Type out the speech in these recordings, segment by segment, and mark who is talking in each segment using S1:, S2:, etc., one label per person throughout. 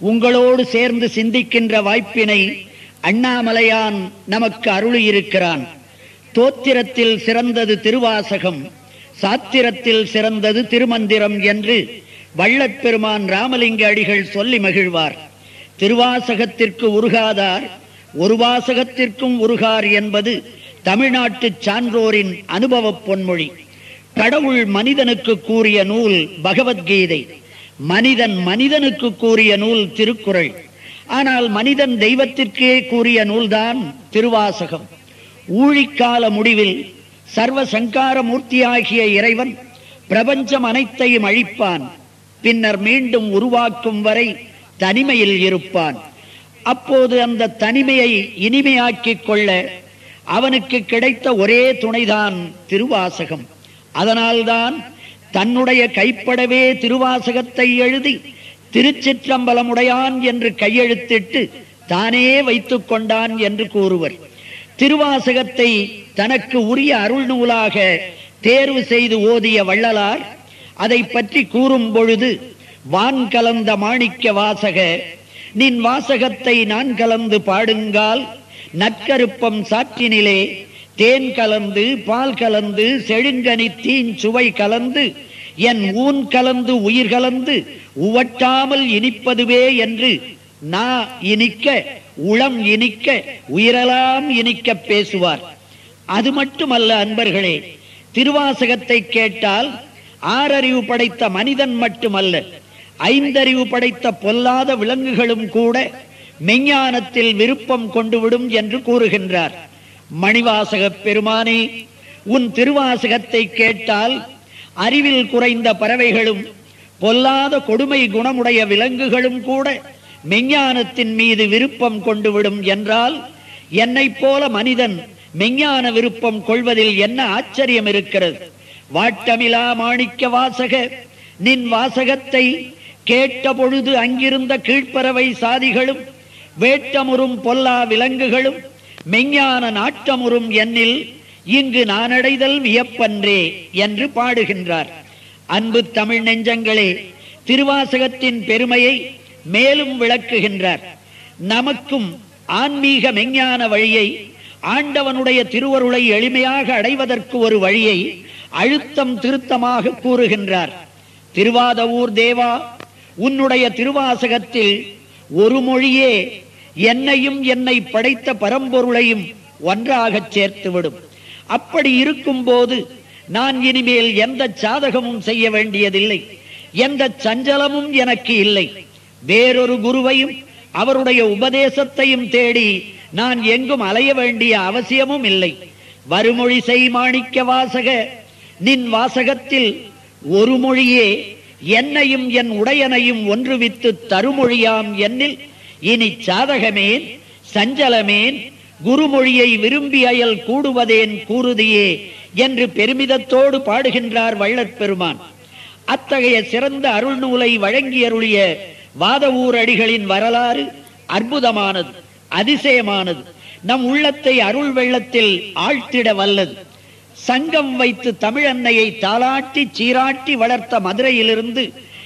S1: உங்களோடு சேர்ந்து சிந்திக்கின்ற வாய்ப்பினை அண்ணாமலையான் நமக்கு அருளியிருக்கிறான். தோத்திரத்தில் சிறந்தது திருவாசகம், சாத்திரத்தில் சிறந்தது திருமந்திரம் என்று வள்ளற்பெருமான் ராமலிங்க அடிகள் சொல்லி மகிழ்வார். திருவாசகத்திற்கு உருகாதார் ஒரு வாசகத்திற்கும் உருகார் என்பது தமிழ்நாட்டு சான்றோரின் அனுபவ பொன்மொழி. கடவுள் மனிதனுக்கு கூறிய நூல் பகவத்கீதை, மனிதன் மனிதனுக்கு கூறிய நூல் திருக்குறள். ஆனால் மனிதன் தெய்வத்திற்கே கூறிய நூல்தான் திருவாசகம். ஊழிக்கால முடிவில் சர்வ சங்கார மூர்த்தியாகிய இறைவன் பிரபஞ்சம் அனைத்தையும் அழிப்பான். பின்னர் மீண்டும் உருவாக்கும் வரை தனிமையில் இருப்பான். அப்போது அந்த தனிமையை இனிமையாக்கிக் கொள்ள அவனுக்கு கிடைத்த ஒரே துணைதான் திருவாசகம். அதனால்தான் தன்னுடைய கைப்படவே திருவாசகத்தை எழுதி திருச்சிற்றம்பலமுடையான் என்று கையெழுத்திட்டு தானே வைத்துக் கொண்டான் என்று கூறுவர். திருவாசகத்தை தனக்கு உரிய அருள் நூலாக தேர்வு செய்து ஓதிய வள்ளலார் அதை பற்றி கூறும் பொழுது, வான் கலந்த மாணிக்க வாசக நின் வாசகத்தை நான் கலந்து பாடுங்கால், நற்கருப்பம் சாற்றினிலே தேன் கலந்து பால் கலந்து செழுங்கனி தீன் சுவை கலந்து என் ஊன் கலந்து உயிர் கலந்து உவட்டாமல் இனிப்பதுவே என்று நா இனிக்க உளம் இனிக்க உயிரெல்லாம் இனிக்க பேசுவார். அது மட்டுமல்ல அன்பர்களே, திருவாசகத்தை கேட்டால் ஆறறிவு படைத்த மனிதன் மட்டுமல்ல, ஐந்தறிவு படைத்த பொல்லாத விலங்குகளும் கூட மெஞ்ஞானத்தில் விருப்பம் கொண்டுவிடும் என்று கூறுகின்றார். மணிவாசக பெருமானே, உன் திருவாசகத்தை கேட்டால் அறிவில் குறைந்த பறவைகளும் பொல்லாத கொடுமை குணமுடைய விலங்குகளும் கூட மெஞ்ஞானத்தின் மீது விருப்பம் கொண்டுவிடும் என்றால், என்னை போல மனிதன் மெஞ்ஞான விருப்பம் கொள்வதில் என்ன ஆச்சரியம் இருக்கிறது? வாட்டமிலா மாணிக்க வாசக நின் வாசகத்தை கேட்ட பொழுது அங்கிருந்த கீழ்ப்பறவை சாதிகளும் வேட்டமுறும் பொல்லா விலங்குகளும் மெஞ்ஞான நாட்டமுறும் என்னில் இங்கு நானடைதல் வியப்பன்றே என்று பாடுகின்றார். அன்பு தமிழ் நெஞ்சங்களே, திருவாசகத்தின் பெருமையை மேலும் விளக்குகின்றார். நமக்கும் ஆன்மீக மெஞ்ஞான வழியை, ஆண்டவனுடைய திருவருளை எளிமையாக அடைவதற்கு ஒரு வழியை அழுத்தம் திருத்தமாக கூறுகின்றார். திருவாதவூர் தேவா, உன்னுடைய திருவாசகத்தில் ஒரு மொழியே என்னையும் என்னை படைத்த பரம்பொருளையும் ஒன்றாக சேர்த்துவிடும். அப்படி இருக்கும் போது நான் இனிமேல் எந்த சாதகமும் செய்ய வேண்டியதில்லை, எந்த சஞ்சலமும் எனக்கு இல்லை. வேறொரு குருவையும் அவருடைய உபதேசத்தையும் தேடி நான் எங்கும் அலைய வேண்டிய அவசியமும் இல்லை. வருமொழி செய் மாணிக்க வாசக நின் வாசகத்தில் ஒரு மொழியே என்னையும் என் உடையனையும் ஒன்றுவித்து தருமொழியாம் என்னில் இனி சாதகமேன் சஞ்சலமேன், குருமொழியை விரும்பி அயல் கூடுவதேன் கூறுதியே என்று பெருமிதத்தோடு பாடுகின்றார் வள்ளற்பெருமான். அத்தகைய சிறந்த அருள் நூலை வழங்கி அருளிய வாதவூர் அடிகளின் வரலாறு அற்புதமானது, அதிசயமானது. நம் உள்ளத்தை அருள் வெள்ளத்தில் ஆழ்த்திட வல்லது. சங்கம் வைத்து தமிழன்னையை தாளாட்டி சீராட்டி வளர்த்த மதுரையிலிருந்து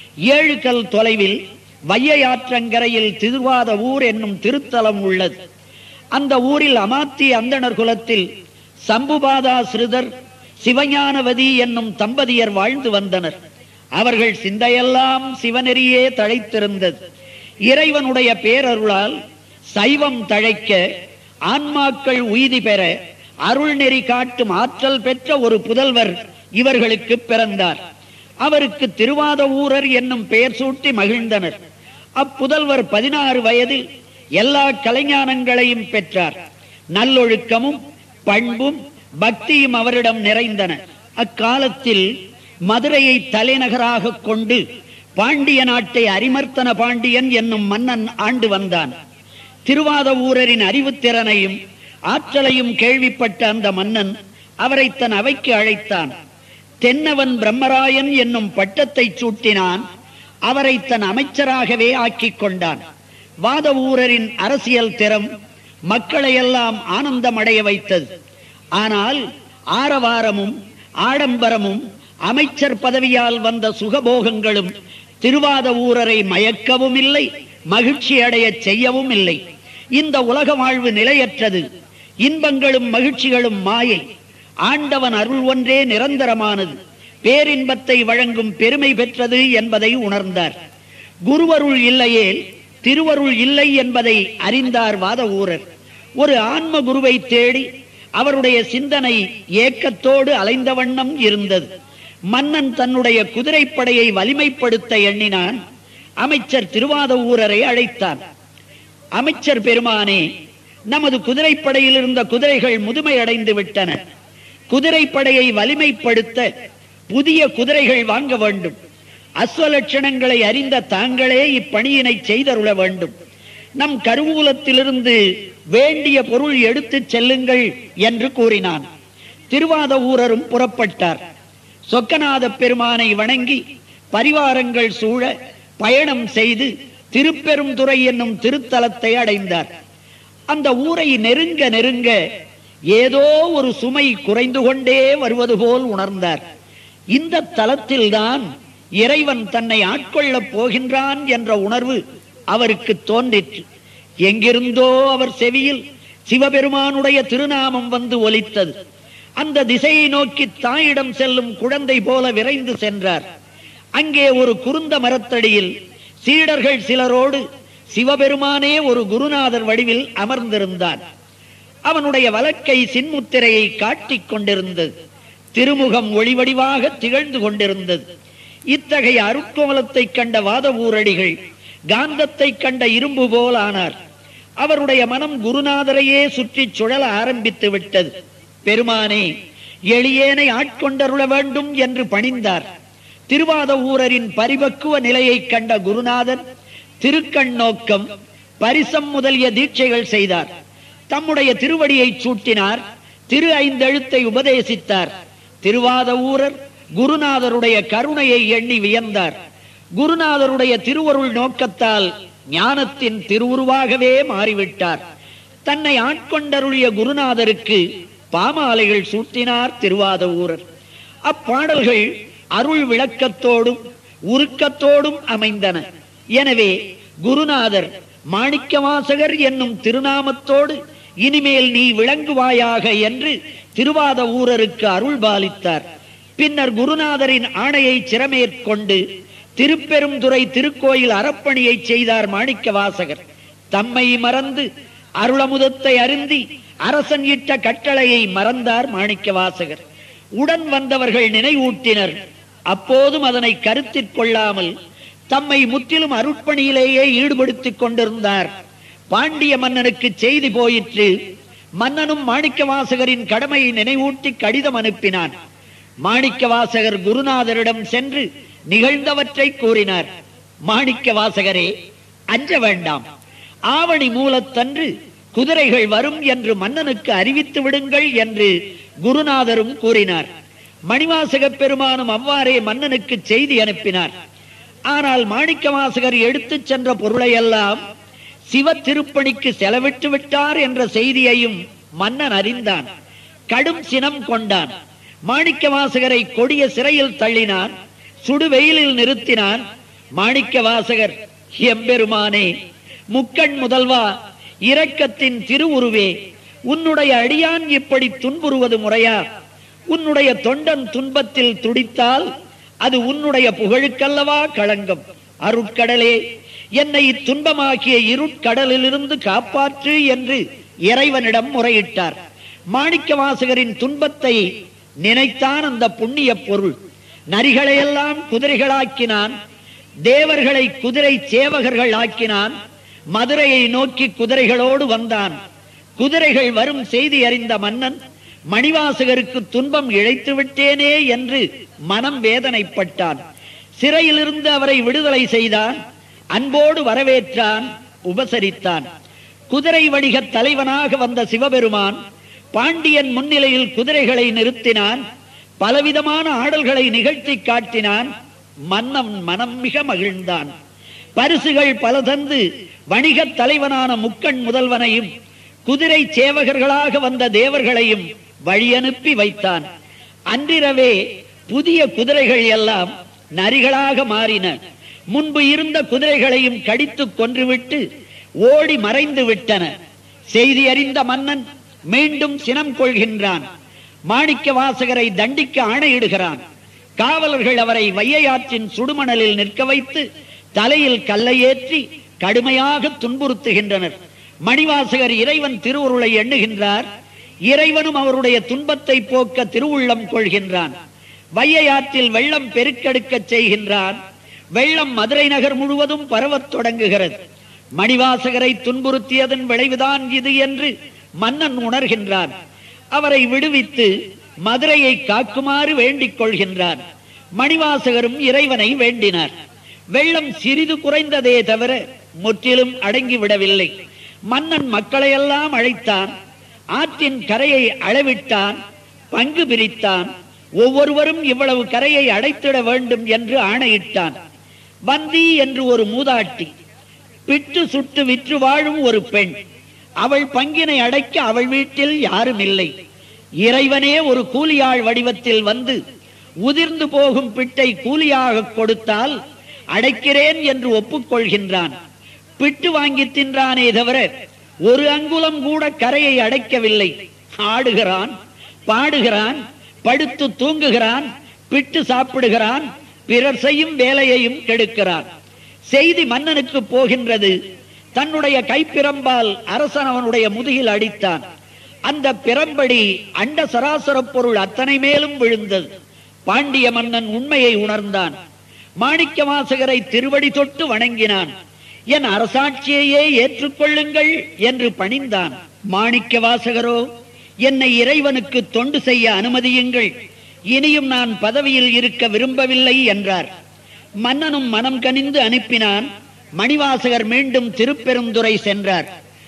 S1: 7 கல் தொலைவில் வையாற்றங்கரையில் திருவாதவூர் என்னும் திருத்தலம் உள்ளது. அந்த ஊரில் அமாத்தி அந்தணர் குலத்தில் சம்புபாதா ஸ்ருதர் சிவஞானவதி என்னும் தம்பதியர் வாழ்ந்து வந்தனர். அவர்கள் சிந்தையெல்லாம் சிவநெறியே தழைத்திருந்தது. இறைவனுடைய பேரருளால் சைவம் தழைக்க, ஆன்மாக்கள் உய்தி பெற அருள் நெறி காட்டும் ஆற்றல் பெற்ற ஒரு புதல்வர் இவர்களுக்கு பிறந்தார். அவருக்கு திருவாதவூரர் என்னும் பெயர் சூட்டி மகிழ்ந்தனர். அப்புதல்வர் 16 வயதில் எல்லா கலைஞானங்களையும் பெற்றார். நல்லொழுக்கமும் பண்பும் பக்தியும் அவரிடம் நிறைந்தன. அக்காலத்தில் மதுரையை தலைநகராக கொண்டு பாண்டிய நாட்டை அரிமர்த்தன பாண்டியன் என்னும் மன்னன் ஆண்டு வந்தான். திருவாதவூரரின் அறிவுத்திறனையும் ஆற்றலையும் கேள்விப்பட்ட அந்த மன்னன் அவரை தன் அவைக்கு அழைத்தான். தென்னவன் பிரம்மராயன் என்னும் பட்டத்தை சூட்டினான். அவரை தன் அமைச்சராகவே ஆக்கிக் கொண்டான். வாதவூரரின் அரசியல் திறம் மக்களையெல்லாம் ஆனந்தமடைய வைத்தது. ஆனால் ஆரவாரமும் ஆடம்பரமும் அமைச்சர் பதவியால் வந்த சுகபோகங்களும் திருவாதவூரரை மயக்கவும் இல்லை, மகிழ்ச்சி அடைய செய்யவும் இல்லை. இந்த உலக வாழ்வு நிலையற்றது. இன்பங்களும் மகிழ்ச்சிகளும் மாயை. ஆண்டவன் அருள் ஒன்றே நிரந்தரமானது, பேரின்பத்தை வழங்கும் பெருமை பெற்றது என்பதை உணர்ந்தார். குருவருள் இல்லையே திருவருள் இல்லை என்பதை அறிந்தார் வாத ஊரர். ஒரு ஆன்ம குருவை தேடி அவருடைய சிந்தனை ஏக்கத்தோடு அலைந்த வண்ணம் இருந்தது. மன்னன் தன்னுடைய குதிரைப்படையை வலிமைப்படுத்த எண்ணினான். அமைச்சர் திருவாத ஊரரை அழைத்தான். அமைச்சர் பெருமானே, நமது குதிரைப்படையில் இருந்த குதிரைகள் முதுமை அடைந்து விட்டன. குதிரைப்படையை வலிமைப்படுத்த புதிய குதிரைகள் வாங்க வேண்டும். அஸ்வலட்சணங்களை அறிந்த தாங்களே இப்பணியினை செய்தருள வேண்டும். நம் கருவூலத்திலிருந்து வேண்டிய பொருள் எடுத்துச் செல்லுங்கள் என்று கூறினான். திருவாத ஊரரும் புறப்பட்டார். சொக்கநாத பெருமானை வணங்கி பரிவாரங்கள் சூழ பயணம் செய்து திருப்பெருந்துறை என்னும் திருத்தலத்தை அடைந்தார். அந்த ஊரை நெருங்க நெருங்க ஏதோ ஒரு சுமை குறைந்து கொண்டே வருவது போல் உணர்ந்தார். இந்த தலத்தில்தான் இறைவன் தன்னை ஆட்கொள்ளப் போகின்றான் என்ற உணர்வு அவருக்கு தோன்றிற்று. எங்கிருந்தோ அவர் செவியில் சிவபெருமானுடைய திருநாமம் வந்து ஒலித்தது. அந்த திசையை நோக்கி தாயிடம் செல்லும் குழந்தை போல விரைந்து சென்றார். அங்கே ஒரு குருந்த மரத்தடியில் சீடர்கள் சிலரோடு சிவபெருமானே ஒரு குருநாதர் வடிவில் அமர்ந்திருந்தான். அவனுடைய வலக்கை சின்முத்திரையை காட்டிக் கொண்டிருந்தது. திருமுகம் ஒளிவடிவாக திகழ்ந்து கொண்டிருந்தது. இத்தகைய அருட்கோலத்தை கண்ட வாத ஊரடிகள் காந்தத்தை கண்ட இரும்பு போல் ஆனார். அவருடைய மனம் குருநாதரையே சுற்றி சுழல ஆரம்பித்து விட்டது. பெருமானே, எளியேனை ஆட்கொண்டருள வேண்டும் என்று பணிந்தார். திருவாத ஊரரின் பரிபக்குவ நிலையை கண்ட குருநாதன் திருக்கண் நோக்கம், பரிசம் முதலிய தீட்சைகள் செய்தார். தம்முடைய திருவடியை சூட்டினார். திரு ஐந்தெழுத்தை உபதேசித்தார். திருவாத ஊரர் குருநாதருடைய கருணையை எண்ணி வியந்தார். குருநாதருடைய திருவருள் நோக்கத்தால் ஞானத்தின் திருவுருவாகவே மாறிவிட்டார். தன்னை ஆட்கொண்டருளிய குருநாதருக்கு பாமாலைகள் சூட்டினார் திருவாத ஊரர். அப்பாடல்கள் அருள் விளக்கத்தோடும் உருக்கத்தோடும் அமைந்தன. எனவே குருநாதர் மாணிக்கவாசகர் என்னும் திருநாமத்தோடு இனிமேல் நீ விளங்குவாயாக என்று திருவாத ஊரருக்கு அருள் பாலித்தார். பின்னர் குருநாதரின் ஆணையை சிரமேற்கொண்டு திருப்பெருந்துறை திருக்கோயில் அறப்பணியை செய்தார் மாணிக்கவாசகர். தம்மை மறந்து அருளமுதத்தை அருந்தி அரசன் இட்ட கட்டளையை மறந்தார் மாணிக்கவாசகர். உடன் வந்தவர்கள் நினைவூட்டினர். அப்போதும் அதனை கருத்தில் கொள்ளாமல் தம்மை முற்றிலும் அருட்பணியிலேயே ஈடுபடுத்திக் கொண்டிருந்தார். பாண்டிய மன்னனுக்கு செய்தி போயிற்று. மன்னனும் மாணிக்கவாசகரின் கடமையை நினைவூட்டி கடிதம் அனுப்பினான். மாணிக்கவாசகர் குருநாதரிடம் சென்று நிகழ்ந்தவற்றை கூறினார். மாணிக்கவாசகரே, அஞ்ச வேண்டாம். ஆவணி மூலத்தன்று குதிரைகள் வரும் என்று மன்னனுக்கு அறிவித்து விடுங்கள் என்று குருநாதரும் கூறினார். மணிவாசக பெருமானும் அவ்வாறே மன்னனுக்கு செய்தி அனுப்பினார். ஆனால் மாணிக்கவாசகர் எடுத்துச் சென்ற பொருளையெல்லாம் சிவ திருப்பணிக்கு செலவிட்டு விட்டார் என்ற செய்தியையும் மன்னன் அறிந்தான். கடும் சினம் கொண்டான். மாணிக்கவாசகரை கொடிய சிறையில் தள்ளினான். சுடுவெயிலில் நிறுத்தினான். மாணிக்கவாசகர், எம்பெருமானே, முக்கண் முதல்வா, இரக்கத்தின் திருவுருவே, உன்னுடைய அடியான் இப்படி துன்புறுவது முறையா? உன்னுடைய தொண்டன் துன்பத்தில் துடித்தால் அது உன்னுடைய புகழுக்கல்லவா களங்கம். அருட்கடலே, என்னை துன்பமாக்கிய இருட்கடலிலிருந்து காப்பாற்று என்று இறைவனிடம் முறையிட்டார். மாணிக்கவாசகரின் துன்பத்தை நினைத்தான் அந்த புண்ணிய பொருள். நரிகளையெல்லாம் குதிரைகளாக்கினான். தேவர்களை குதிரை சேவகர்கள் ஆக்கினான். மதுரையை நோக்கி குதிரைகளோடு வந்தான். குதிரைகள் வரும் செய்தி அறிந்த மன்னன் மணிவாசகருக்கு துன்பம் இழைத்து விட்டேனே என்று மனம் வேதனைப்பட்டான். சிறையிலிருந்து அவரை விடுதலை செய்தான். அன்போடு வரவேற்றான், உபசரித்தான். குதிரை வணிக தலைவனாக வந்த சிவபெருமான் பாண்டியன் முன்னிலையில் குதிரைகளை நிறுத்தினான். பலவிதமான ஆடல்களை நிகழ்த்தி காட்டினான். மன்னன் மனம் மிக மகிழ்ந்தான். பரிசுகள் பல தந்து வணிக தலைவனான முக்கண் முதல்வனையும் குதிரை சேவகர்களாக வந்த தேவர்களையும் வழியனுப்பி வைத்தான். அன்றிரவே புதிய குதிரைகள் எல்லாம் நரிகளாக மாறின. முன்பு இருந்த குதிரைகளையும் கடித்து கொன்றுவிட்டு ஓடி மறைந்து விட்டன. செய்தி அறிந்த மன்னன் மீண்டும் சினம் கொள்கின்றான். மாணிக்க வாசகரை தண்டிக்க ஆணையிடுகிறான். காவலர்கள் அவரை வையையாற்றின் சுடுமணலில் நிற்க வைத்து தலையில் கல்லை ஏற்றி கடுமையாக துன்புறுத்துகின்றனர். மணிவாசகர் இறைவன் திருவுருளை எண்ணுகின்றார். இறைவனும் அவருடைய துன்பத்தை போக்க திருவுள்ளம் கொள்கின்றான். வையையாற்றில் வெள்ளம் பெருக்கெடுக்க செய்கின்றான். வெள்ளம் மதுரை நகர் முழுவதும் பரவத் தொடங்குகிறது. மணிவாசகரை துன்புறுத்தியதன் விளைவுதான் இது என்று மன்னன் உணர்கின்றான். அவரை விடுவித்து மதுரையை காக்குமாறு வேண்டிக் கொள்கின்றான். மணிவாசகரும் இறைவனை வேண்டினார். வெள்ளம் சிறிது குறைந்ததே தவிர முற்றிலும் அடங்கிவிடவில்லை. மன்னன் மக்களையெல்லாம் அழைத்தான். ஆற்றின் கரையை அளவிட்டான், பங்கு பிரித்தான். ஒவ்வொருவரும் இவ்வளவு கரையை அடைத்திட வேண்டும் என்று ஆணையிட்டான். வந்தி என்று ஒரு மூதாட்டி, பிட்டு சுட்டு விற்று வாழும் ஒரு பெண், அவள் பங்கினை அடைக்க அவள் வீட்டில் யாரும் இல்லை. இறைவனே ஒரு கூலியாள் வடிவத்தில் வந்து உதிர்ந்து போகும் பிட்டை கூலியாக கொடுத்தால் அடைக்கிறேன் என்று ஒப்புக்கொள்கின்றான். பிட்டு வாங்கி தின்றானே தவிர ஒரு அங்குலம் கூட கரையை அடைக்கவில்லை. ஆடுகிறான், பாடுகிறான், படுத்து தூங்குகிறான், பிட்டு சாப்பிடுகிறான், பிறர் செய்யும் வேலையையும் கெடுக்கிறான். செய்தி மன்னனுக்கு போகின்றது. தன்னுடைய கைப்பிரம்பால் அரசன் அவனுடைய முதுகில் அடித்தான். அந்த பிரம்படி அண்ட சராசர பொருள் அத்தனை மேலும் விழுந்தது. பாண்டிய மன்னன் உண்மையை உணர்ந்தான். மாணிக்க வாசகரை திருவடி தொட்டு வணங்கினான். என் அரசாட்சியையே ஏற்றுக்கொள்ளுங்கள் என்று பணிந்தான். மாணிக்க வாசகரோ, என்னை இறைவனுக்கு தொண்டு செய்ய அனுமதியுங்கள், இனியும் நான் பதவியில் இருக்க விரும்பவில்லை என்றார். மன்னனும் மனம் கனிந்து அனுப்பினான். மணிவாசகர் மீண்டும் திருப்பெருந்துறை சென்றார்.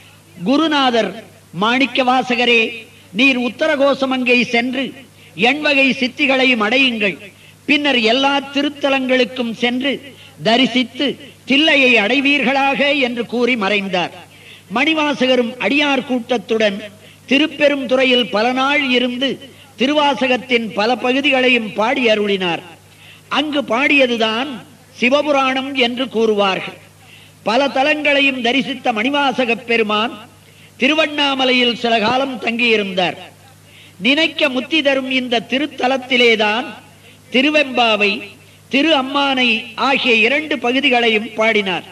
S1: குருநாதர், மாணிக்க வாசகரே, நீர் உத்தரகோசமங்கை சென்று எண்வகை சித்திகளையும் அடையுங்கள். பின்னர் எல்லா திருத்தலங்களுக்கும் சென்று தரிசித்து தில்லையை அடைவீர்களாக என்று கூறி மறைந்தார். மணிவாசகரும் அடியார் கூட்டத்துடன் திருப்பெருந்துறையில் பல நாள் இருந்து திருவாசகத்தின் பல பகுதிகளையும் பாடி அருளினார். அங்கு பாடியதுதான் சிவபுராணம் என்று கூறுவார்கள். பல தலங்களையும் தரிசித்த மணிவாசக பெருமான் திருவண்ணாமலையில் சில காலம் தங்கியிருந்தார். நினைக்க முத்தி தரும் இந்த திருத்தலத்திலேதான் திருவெம்பாவை, திரு அம்மானை ஆகிய 2 பகுதிகளையும் பாடினார்.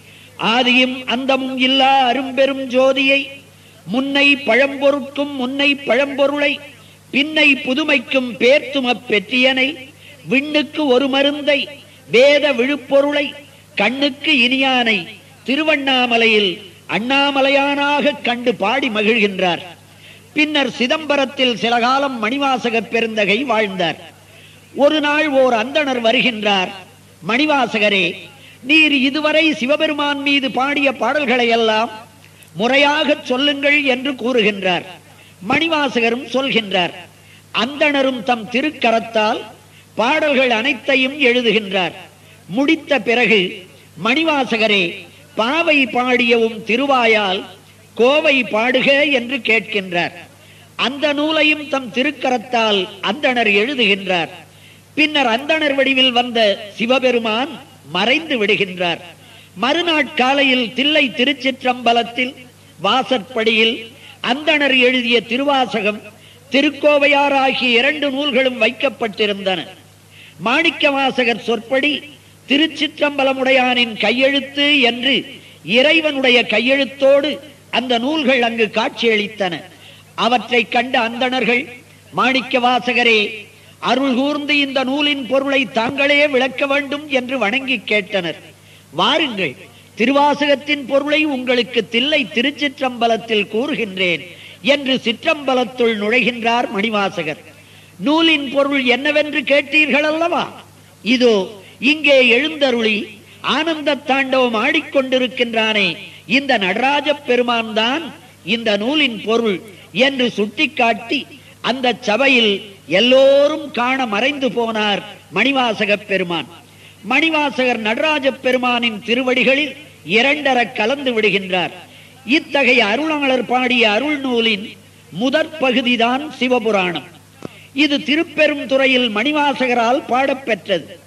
S1: ஆதியும் அந்தமும் இல்லா அரும்பெரும் ஜோதியை, முன்னை பழம்பொருட்கும் முன்னை பழம்பொருளை, பின்னை புதுமைக்கும் பேர்த்தும பெற்றியனை, விண்ணுக்கு ஒரு மருந்தை, வேத விழுப்பொருளை, கண்ணுக்கு இனியானை, திருவண்ணாமலையில் அண்ணாமலையானாக கண்டு பாடி மகிழ்கின்றார். பின்னர் சிதம்பரத்தில் சில காலம் மணிவாசக பெருந்தகை வாழ்ந்தார். ஒரு நாள் ஓர் அந்தணர் வருகின்றார். மணிவாசகரே, நீர் இதுவரை சிவபெருமான் மீது பாடிய பாடல்களை எல்லாம் முறையாக சொல்லுங்கள் என்று கூறுகின்றார். மணிவாசகரும் சொல்கின்றார். அந்தணரும் தம் திருக்கரத்தால் பாடல்கள் அனைத்தையும் எழுதுகின்றார். முடித்த பிறகு, மணிவாசகரே, பாவை பாடியவும் திருவாயால் கோவை பாடுக என்று கேட்கின்றார். அந்த நூலையும் தம் திருக்கரத்தால் அந்தணர் எழுதுகின்றார். பின்னர் அந்தணர் வடிவில் வந்த சிவபெருமான் மறைந்து விடுகின்றார். மறுநாட்காலையில் தில்லை திருச்சிற்றம்பலத்தில் வாசற்படியில் அந்தணர் எழுதிய திருவாசகம், திருக்கோவையார் ஆகிய 2 நூல்களும் வைக்கப்பட்டிருந்தன. மாணிக்க வாசகர் சொற்படி திருச்சிற்றம்பலமுடையானின் கையெழுத்து என்று இறைவனுடைய கையெழுத்தோடு அந்த நூல்கள் அங்கு காட்சியளித்தன. அவற்றை கண்ட அந்தணர்கள், மாணிக்க வாசகரே, அருள் கூர்ந்து இந்த நூலின் பொருளை தாங்களே விளக்க வேண்டும் என்று வணங்கி கேட்டனர். வாருங்கள், திருவாசகத்தின் பொருளை உங்களுக்கு தில்லை திருச்சிற்றம்பலத்தில் கூறுகின்றேன் என்று சிற்றம்பலத்துள் நுழைகின்றார் மணிவாசகர். நூலின் பொருள் என்னவென்று கேட்டீர்கள் அல்லவா? இதோ இங்கே எழுந்தருளி ஆனந்த தாண்டவம் ஆடிக்கொண்டிருக்கின்றானே, இந்த நடராஜ பெருமான் தான் இந்த நூலின் பொருள் என்று சுட்டிக்காட்டி அந்த சபையில் எல்லோரும் காண மறைந்து போனார் மணிவாசக பெருமான். மணிவாசகர் நடராஜ பெருமானின் திருவடிகளில் 2 கலந்து விடுகின்றார். இத்தகைய அருளாளர் பாடிய அருள் நூலின் முதற் பகுதிதான் சிவபுராணம். இது திருப்பெருந்துறையில் மணிவாசகரால் பாடப்பெற்றது.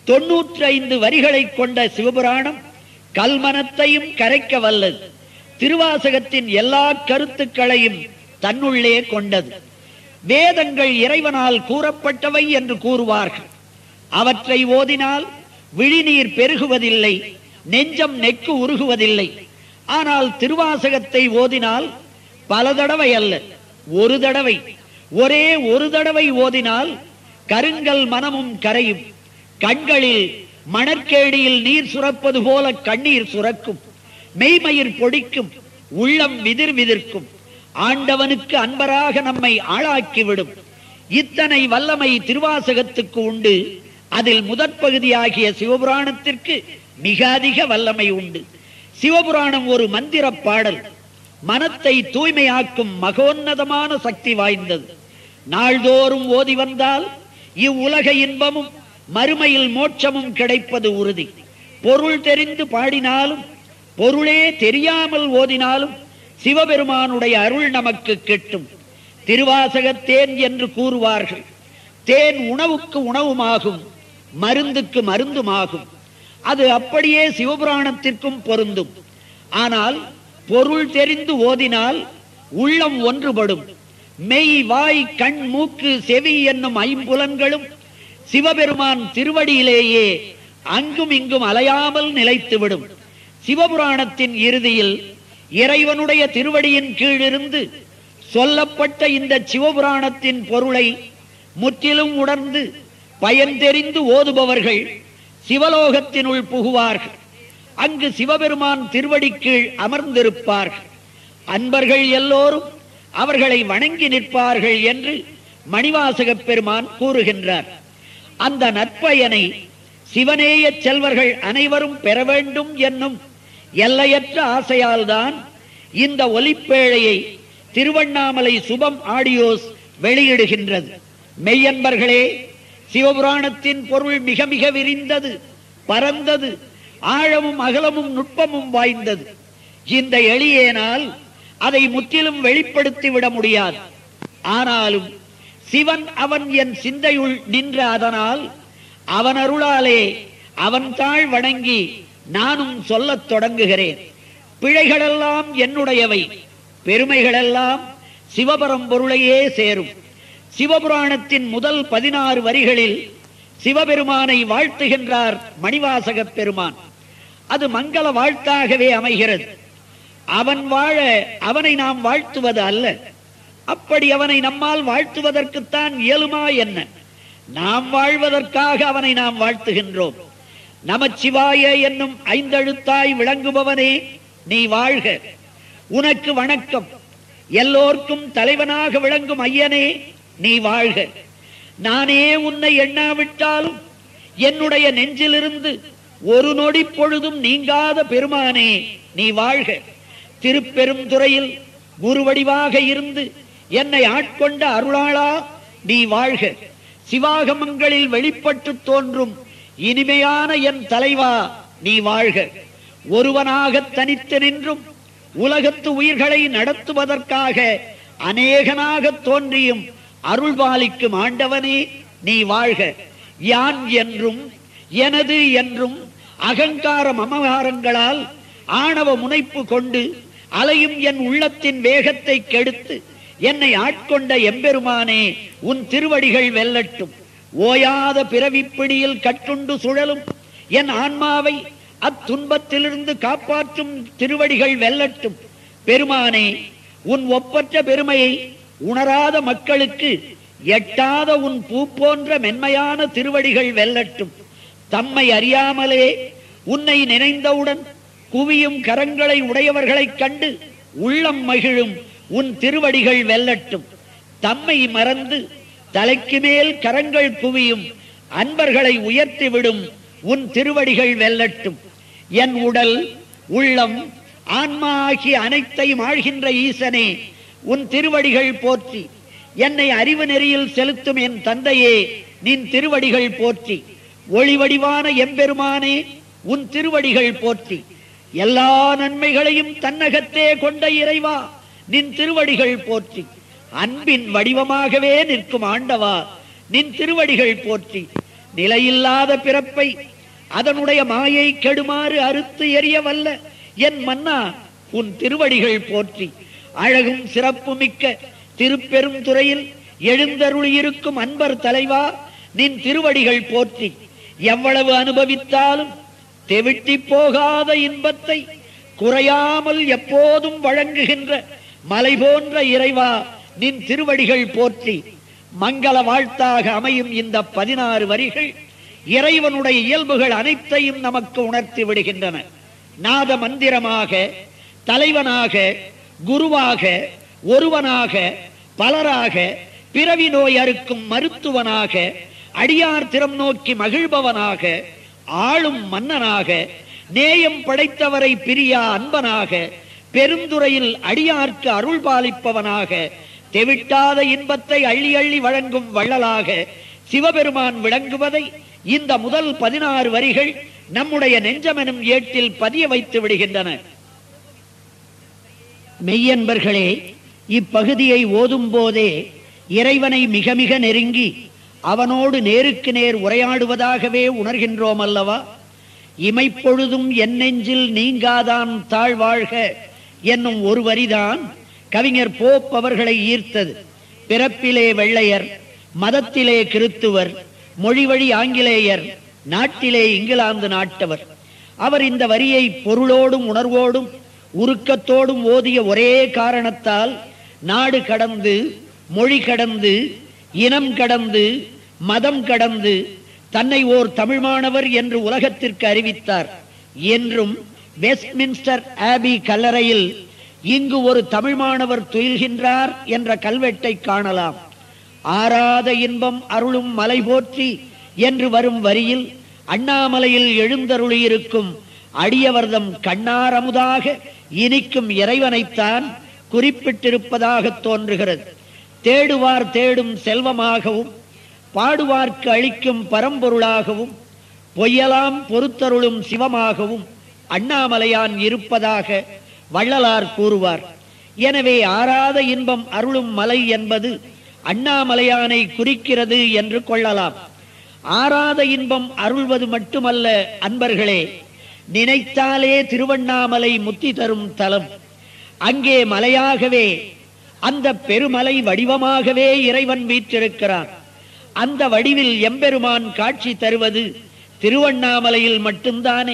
S1: 95 வரிகளை கொண்ட சிவபுராணம் கல்மனத்தையும் கரைக்க வல்லது. திருவாசகத்தின் எல்லா கருத்துக்களையும் தன்னுள்ளே கொண்டது. வேதங்கள் இறைவனால் கூறப்பட்டவை என்று கூறுவார்கள். அவற்றை ஓதினால் விழிநீர் பெருகுவதில்லை, நெஞ்சம் நெக்கு உருகுவதில்லை. ஆனால் திருவாசகத்தை ஓதினால் பல தடவை அல்ல, ஒரு தடவை, ஒரே ஒரு தடவை ஓதினால் கருங்கல் மனமும் கரையும். கண்களில் மணற்கேடியில் நீர் சுரப்பது போல கண்ணீர் சுரக்கும், மெய்மயிர் பொடிக்கும், உள்ளம் விதிர் விதிர்க்கும். ஆண்டவனுக்கு அன்பராக நம்மை ஆளாக்கிவிடும். இத்தனை வல்லமை திருவாசகத்துக்கு உண்டு. அதில் முதற் பகுதியாகிய சிவபுராணத்திற்கு மிக அதிக வல்லமை உண்டு. சிவபுராணம் ஒரு மந்திர பாடல், மனத்தை தூய்மையாக்கும் மகோன்னதமான சக்தி வாய்ந்தது. நாள்தோறும் ஓதி வந்தால் இவ்வுலக இன்பமும் மறுமையில் மோட்சமும் கிடைப்பது உறுதி. பொருள் தெரிந்து பாடினாலும் பொருளே தெரியாமல் ஓதினாலும் சிவபெருமானுடைய அருள் நமக்கு கிட்டும். திருவாசகத்தேன் என்று கூறுவார்கள். தேன் உணவுக்கு உணவுமாகும், மருந்துக்கு மருந்துமாகும். அது அப்படியே சிவபுராணத்திற்கும் பொருந்தும். ஆனால் பொருள் தெரிந்து ஓதினால் உள்ளம் ஒன்றுபடும். மெய், வாய், கண், மூக்கு, செவி என்னும் ஐம்புலன்களும் சிவபெருமான் திருவடியிலேயே அங்கும் இங்கும் அலையாமல் நிலைத்துவிடும். சிவபுராணத்தின் இறுதியில் இறைவனுடைய திருவடியின் கீழிருந்து சொல்லப்பட்ட இந்த சிவபுராணத்தின் பொருளை முற்றிலும் உணர்ந்து பயன் தெரிந்து ஓதுபவர்கள் சிவலோகத்தினுள் புகுவார்கள். அங்கு சிவபெருமான் திருவடி கீழ் அமர்ந்திருப்பார்கள். அன்பர்கள் எல்லோரும் அவர்களை வணங்கி நிற்பார்கள் என்று மணிவாசக பெருமான் கூறுகின்றார். அந்த நற்பயனை சிவநேய செல்வர்கள் அனைவரும் பெற வேண்டும் என்னும் எல்லையற்ற ஆசையால் தான் இந்த ஒலிப்பேழையை திருவண்ணாமலை சுபம் ஆடியோஸ் வெளியிடுகின்றது. மெய்யன்பர்களே, சிவபுராணத்தின் பொருள் மிக மிக விரிந்தது, பரந்தது, ஆழமும் அகலமும் நுட்பமும் வாய்ந்தது. இந்த எளியேனால் அதை முற்றிலும் வெளிப்படுத்தி விட முடியாது. ஆனாலும் சிவன் அவன் என் சிந்தையுள் நின்ற அதனால் அவன் அருளாலே அவன் தாழ் வணங்கி நானும் சொல்லத் தொடங்குகிறேன். பிழைகளெல்லாம் என்னுடையவை, பெருமைகளெல்லாம் சிவபரம்பொருளையே சேரும். சிவபுராணத்தின் முதல் 16 வரிகளில் சிவபெருமானை வாழ்த்துகின்றார் மணிவாசக பெருமான். அது மங்கள வாழ்த்தாகவே அமைகிறது. அவன் வாழ அவனை நாம் வாழ்த்துவது அல்ல. அப்படி அவனை நம்மால் வாழ்த்துவதற்குத்தான் இயலுமா என்ன? நாம் வாழ்வதற்காக அவனை நாம் வாழ்த்துகின்றோம். நமச்சிவாய என்னும் 5 எழுத்தாய் விளங்குபவனே, நீ வாழ்க, உனக்கு வணக்கம். எல்லோர்க்கும் தலைவனாக விளங்கும் ஐயனே, நீ வாழ்க. நானே உன்னை எண்ணாவிட்டாலும் என்னுடைய நெஞ்சிலிருந்து ஒரு நொடி பொழுதும் நீங்காத பெருமானே, நீ வாழ்க. திருப்பெருந்துறையில் குருவடிவாக இருந்து என்னை ஆட்கொண்ட அருளாளா, நீ வாழ்க. சிவாகமங்களில் வெளிப்பட்டு தோன்றும் இனிமையான என் தலைவா, நீ வாழ்க. ஒருவனாக தனித்து நின்றும் உலகத்து உயிர்களை நடத்துவதற்காக அநேகனாக தோன்றியும் அருள்பாலிக்கும் ஆண்டவனே, நீ வாழ்க. யான் என்றும் எனது என்றும் அகங்கார மமகாரங்களால் ஆணவ முனைப்பு கொண்டு அலையும் என் உள்ளத்தின் வேகத்தை கெடுத்து என்னை ஆட்கொண்ட எம்பெருமானே, உன் திருவடிகள் வெல்லட்டும். ஓயாத பிறவிப்பிடியில் கட்டுண்டு சுழலும் என் ஆன்மாவை அத்துன்பத்திலிருந்து காப்பாற்றும் திருவடிகள் வெல்லட்டும். பெருமானே, உன் ஒப்பற்ற பெருமையை உணராத மக்களுக்கு எட்டாத உன் பூ போன்ற மென்மையான திருவடிகள் வெல்லட்டும். தம்மை அறியாமலே உன்னை நினைந்தவுடன் குவியும் கரங்களை உடையவர்களைக் கண்டு உள்ளம் மகிழும் உன் திருவடிகள் வெல்லட்டும். தம்மை மறந்து தலைக்கு மேல் கரங்கள் குவியும் அன்பர்களை உயர்த்திவிடும் உன் திருவடிகள் வெல்லட்டும். என் உடல், உள்ளம், ஆன்மா ஆகிய அனைத்தையும் ஆழ்கின்ற ஈசனே, உன் திருவடிகள் போற்றி. என்னை அறிவு நெறியில் செலுத்தும் என் தந்தையே, நின் திருவடிகள் போற்றி. ஒளிவடிவான எம்பெருமானே, உன் திருவடிகள் போற்றி. எல்லா நன்மைகளையும் தன்னகத்தே கொண்ட இறைவா, நின் திருவடிகள் போற்றி. அன்பின் வடிவமாகவே நிற்கும் ஆண்டவா, நின் திருவடிகள் போற்றி. நிலையில்லாத பிறப்பை அதனுடைய மாயை கெடுமாறு அறுத்து எறிய வல்ல என் மன்னா உன் திருவடிகள் போற்றி. அழகும் சிறப்பு மிக்க திருப்பெரும் துறையில் எழுந்தருளியிருக்கும் அன்பர் தலைவா, நின் திருவடிகள் போற்றி. எவ்வளவு அனுபவித்தாலும் தெவிட்டி போகாத இன்பத்தை குறையாமல் எப்போதும் வழங்குகின்ற மலை போன்ற இறைவா, நின் திருவடிகள் போற்றி. மங்கள வாழ்த்தாக அமையும் இந்த 16 வரிகள் இறைவனுடைய இயல்புகள் அனைத்தையும் நமக்கு உணர்த்தி விடுகின்றன. நாத மந்திரமாக, தலைவனாக, குருவாக, ஒருவனாக, பலராக, பிறவி நோய் அறுக்கும் மருத்துவனாக, அடியார் திறம் நோக்கி மகிழ்பவனாக, ஆளும் மன்னனாக, நேயம் படைத்தவரை பிரியா அன்பனாக, பெருந்துறையில் அடியார்க்கு அருள் பாலிப்பவனாக, தெவிட்டாத இன்பத்தை அள்ளி அள்ளி வழங்கும் வள்ளலாக சிவபெருமான் விளங்குவதை இந்த முதல் 16 வரிகள் நம்முடைய நெஞ்சமெனும் ஏட்டில் பதிய வைத்து விடுகின்றன. மெய்யன்பர்களே, இப்பகுதியை ஓதும் போதே இறைவனை மிக மிக நெருங்கி அவனோடு நேருக்கு நேர் உரையாடுவதாகவே உணர்கின்றோம் அல்லவா? இமைப்பொழுதும் என் நெஞ்சில் நீங்காதான் தாழ்வாழ்க என்னும் ஒரு வரிதான் கவிஞர் போப் அவர்களை ஈர்த்தது. பிறப்பிலே வெள்ளையர், மதத்திலே கிறித்துவர், மொழி வழி ஆங்கிலேயர், நாட்டிலே இங்கிலாந்து நாட்டவர். அவர் இந்த வரியை பொருளோடும் உணர்வோடும் உருக்கத்தோடும் ஓதிய ஒரே காரணத்தால் நாடு கடந்து, மொழி கடந்து, இனம் கடந்து, மதம் கடந்து தன்னை ஓர் தமிழ் மாணவர் என்று உலகத்திற்கு அறிவித்தார். என்றும் வெஸ்ட்மின்ஸ்டர் ஆபி கல்லறையில் இங்கு ஒரு தமிழ் மாணவர் துயில்கின்றார் என்ற கல்வெட்டை காணலாம். ஆராத இன்பம் அருளும் மலை போற்றி என்று வரும் வரியில் அண்ணாமலையில் எழுந்தருளியிருக்கும் அடியவர்தம் கண்ணாரமுதாக இனிக்கும் இறைவனைத்தான் குறிப்பிட்டிருப்பதாக தோன்றுகிறது. தேடுவார் தேடும் செல்வமாகவும், பாடுவார்க்கு அளிக்கும் பரம்பொருளாகவும், பொய்யலாம் பொறுத்தருளும் சிவமாகவும் அண்ணாமலையான் இருப்பதாக வள்ளலார் கூறுவார். எனவே ஆராத இன்பம் அருளும் மலை என்பது அண்ணாமலையானை குறிக்கிறது என்று கொள்ளலாம். ஆராத இன்பம் அருள்வது மட்டுமல்ல அன்பர்களே, நினைத்தாலே திருவண்ணாமலை முத்தி தரும் தலம். அங்கே மலையாகவே, அந்த பெருமலை வடிவமாகவே இறைவன் வீற்றிருக்கிறான். அந்த வடிவில் எம்பெருமான் காட்சி தருவது திருவண்ணாமலையில் மட்டும்தானே.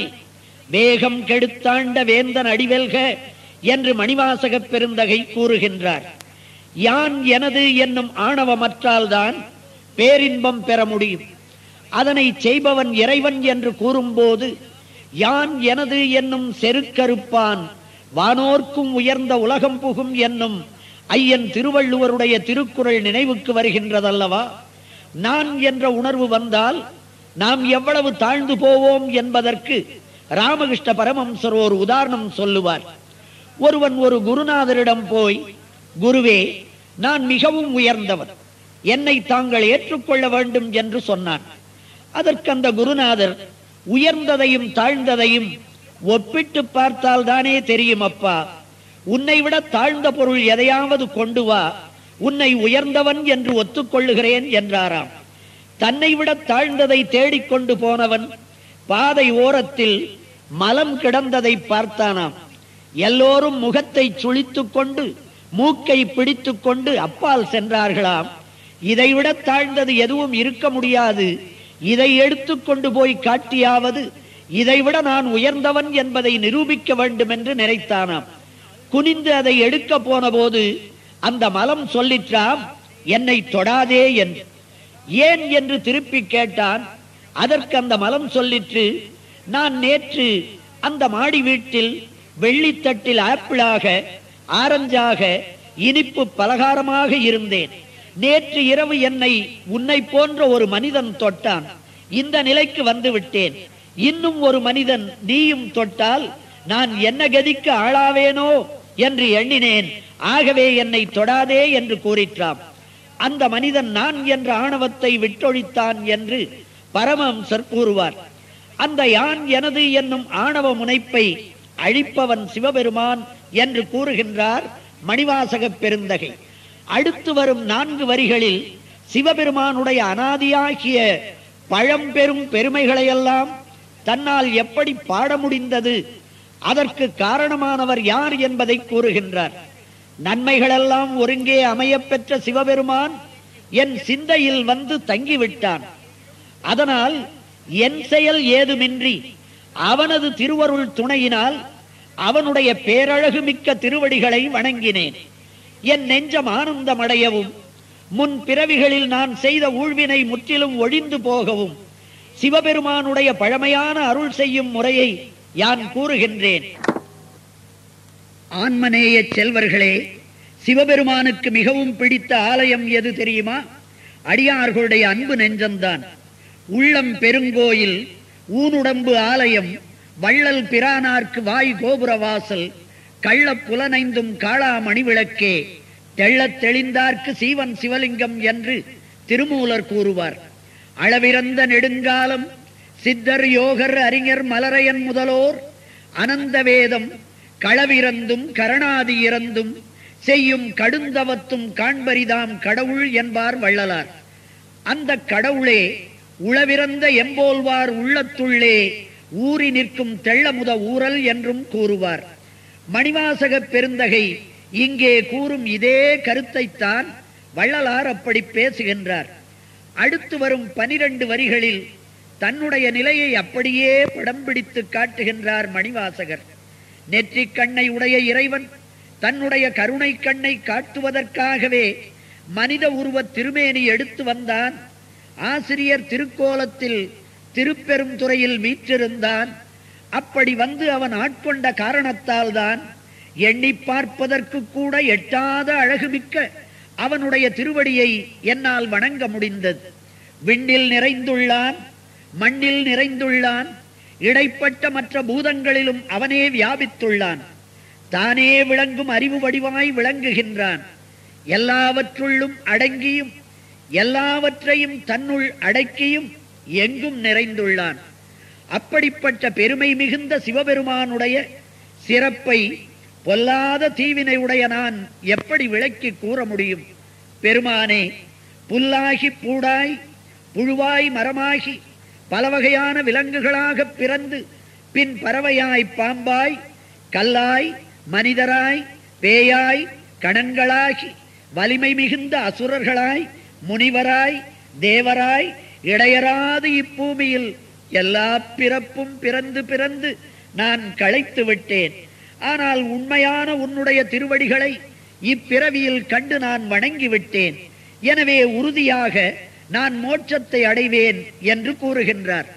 S1: வேகம் கெடுத்தாண்ட வேந்தன் அடிவெல்க என்று மணிவாசக பெருந்தகை கூறுகின்றார். யான் எனது என்னும் ஆணவமற்றால்தான் பேரின்பம் பெற முடியும். அதனை செய்பவன் இறைவன் என்று கூறும்போது யான் எனது என்னும் செருக்கறுப்பான் வானோர்க்கும் உயர்ந்த உலகம் புகும் என்னும் ஐயன் திருவள்ளுவருடைய திருக்குறள் நினைவுக்கு வருகின்றதல்லவா? நான் என்ற உணர்வு வந்தால் நாம் எவ்வளவு தாழ்ந்து போவோம் என்பதற்கு ராமகிருஷ்ண பரமஹம்சர் ஒரு உதாரணம் சொல்லுவார். ஒருவன் ஒரு குருநாதரிடம் போய், குருவே, நான் மிகவும் உயர்ந்தவன், என்னை தாங்கள் ஏற்றுக்கொள்ள வேண்டும் என்று சொன்னான். அதற்கு அந்த குருநாதர், உயர்ந்ததையும் தாழ்ந்ததையும் ஒப்பிட்டு பார்த்தால் தானே தெரியும் அப்பா. உன்னை விட தாழ்ந்த பொருள் எதையாவது கொண்டு வா, உன்னை உயர்ந்தவன் என்று ஒத்துக்கொள்ளுகிறேன் என்றாராம். தன்னை விட தாழ்ந்ததை தேடிக்கொண்டு போனவன் பாதை ஓரத்தில் மலம் கிடந்ததை பார்த்தானாம். எல்லோரும் முகத்தை சுளித்துக் கொண்டு மூக்கை பிடித்துக் கொண்டு அப்பால் சென்றார்களாம். இதைவிட தாழ்ந்தது எதுவும் இருக்க முடியாது, இதை எடுத்துக்கொண்டு போய் காட்டியாவது இதைவிட நான் உயர்ந்தவன் என்பதை நிரூபிக்க வேண்டும் என்று நினைத்தானாம். குனிந்து அதை எடுக்க போன போது அந்த மலம் சொல்லிற்றாம், என்னை தொடாதே என்று. ஏன் என்று திருப்பி கேட்டான். அதற்கு அந்த மலம் சொல்லிற்று, நான் நேற்று அந்த மாடி வீட்டில் வெள்ளித்தட்டில் ஆப்பிளாக, ஆரஞ்சாக, இனிப்பு பலகாரமாக இருந்தேன். நேற்று இரவு என்னை உன்னை போன்ற ஒரு மனிதன் தொட்டான். இந்த நிலைக்கு வந்து விட்டேன். இன்னும் ஒரு மனிதன் நீயும் தொட்டால் நான் என்ன கதிக்கு ஆளாவேனோ என்று எண்ணினேன். ஆகவே என்னை தொடாதே என்று கூறிற்றாம். அந்த மனிதன் நான் என்ற ஆணவத்தை விட்டொழித்தான் என்று பரமஹம்சர் கூறுவார். அந்த யான் எனது என்னும் ஆணவ முனைப்பை அழிப்பவன் சிவபெருமான் என்று கூறுகின்றார் மணிவாசக பெருந்தகை. அடுத்து வரும் 4 வரிகளில் சிவபெருமானுடைய அனாதியாகிய பழம்பெரும் பெருமைகளையெல்லாம் தன்னால் எப்படி பாட முடிந்தது, அதற்கு காரணமானவர் யார் என்பதை கூறுகின்றார். நன்மைகளெல்லாம் ஒருங்கே அமையப்பெற்ற சிவபெருமான் என் சிந்தையில் வந்து தங்கிவிட்டான். அதனால் என் செயல் ஏதுமின்றி அவனது திருவருள் துணையினால் அவனுடைய பேரழகு மிக்க திருவடிகளை வணங்கினேன். என் நெஞ்சம் ஆனந்தமடையவும் முன் பிறவிகளில் நான் செய்த ஊழ்வினை முற்றிலும் ஒழிந்து போகவும் சிவபெருமானுடைய பழமையான அருள் செய்யும் முறையை யான் கூறுகின்றேன். ஆன்மநேய செல்வர்களே, சிவபெருமானுக்கு மிகவும் பிடித்த ஆலயம் எது தெரியுமா? அடியார்களுடைய அன்பு நெஞ்சம்தான். உள்ளம் பெருங்கோயில், ஊனுடம்பு ஆலயம், வள்ளல் பிரானார்க்கு வாய் கோபுர வாசல், கள்ள புலனைந்தும் காளா மணிவிளக்கே, தெள்ளத் தெளிந்தார்க்கு சீவன் சிவலிங்கம் என்று திருமூலர் கூறுவார். அளவிறந்த நெடுங்காலம் சித்தர் யோகர் அறிஞர் மலரையன் முதலோர் அனந்த வேதம் களவிறந்தும் கரணாதி இறந்தும் செய்யும் கடுந்தவத்தும் காண்பரிதாம் கடவுள் என்பார் வள்ளலார். அந்த கடவுளே உளவிறந்த எம்போல்வார் உள்ளத்துள்ளே ஊறி நிற்கும் தெள்ளமுத ஊரல் என்றும் கூறுவார். மணிவாசக பெருந்தகை இங்கே கூறும் இதே கருத்தைத்தான் வள்ளலார் அப்படி பேசுகின்றார். அடுத்து வரும் 12 வரிகளில் தன்னுடைய நிலையை அப்படியே படம் பிடித்து காட்டுகின்றார் மணிவாசகர். நெற்றிக் கண்ணை உடைய இறைவன் தன்னுடைய கருணை கண்ணை காட்டுவதற்காகவே மனித உருவ திருமேனி எடுத்து வந்தான். ஆசிரியர் திருக்கோலத்தில் திருப்பெரும் துறையில் வீற்றிருந்தான். அப்படி வந்து அவன் ஆட்கொண்ட காரணத்தால் தான் எண்ணி பார்ப்பதற்கு கூட எட்டாத அழகுமிக்க அவனுடைய திருவடியை என்னால் வணங்க முடிந்தது. விண்ணில் நிறைந்துள்ளான், மண்ணில் நிறைந்துள்ளான், இடைப்பட்ட மற்ற பூதங்களிலும் அவனே வியாபித்துள்ளான். தானே விளங்கும் அறிவு வடிவாய் விளங்குகின்றான். எல்லாவற்றுள்ளும் அடங்கியும் எல்லாவற்றையும் தன்னுள் அடக்கியும் எங்கும் நிறைந்துள்ளான். அப்படிப்பட்ட பெருமை மிகுந்த சிவபெருமானுடைய சிறப்பை பொல்லாத தீவினை உடைய நான் எப்படி விளக்கி கூற முடியும்? பெருமானே, புல்லாகி பூடாய் புழுவாய் மரமாகி பல வகையான விலங்குகளாக பிறந்து பின் பறவையாய் பாம்பாய் கல்லாய் மனிதராய் பேயாய் கணங்களாகி வலிமை மிகுந்த அசுரர்களாய் முனிவராய் தேவராய் இடையராது இப்பூமியில் எல்லா பிறப்பும் பிறந்து பிறந்து நான் களைத்து விட்டேன். ஆனால் உண்மையான உன்னுடைய திருவடிகளை இப்பிறவியில் கண்டு நான் வணங்கிவிட்டேன். எனவே உறுதியாக நான் மோட்சத்தை அடைவேன் என்று கூறுகின்றார்.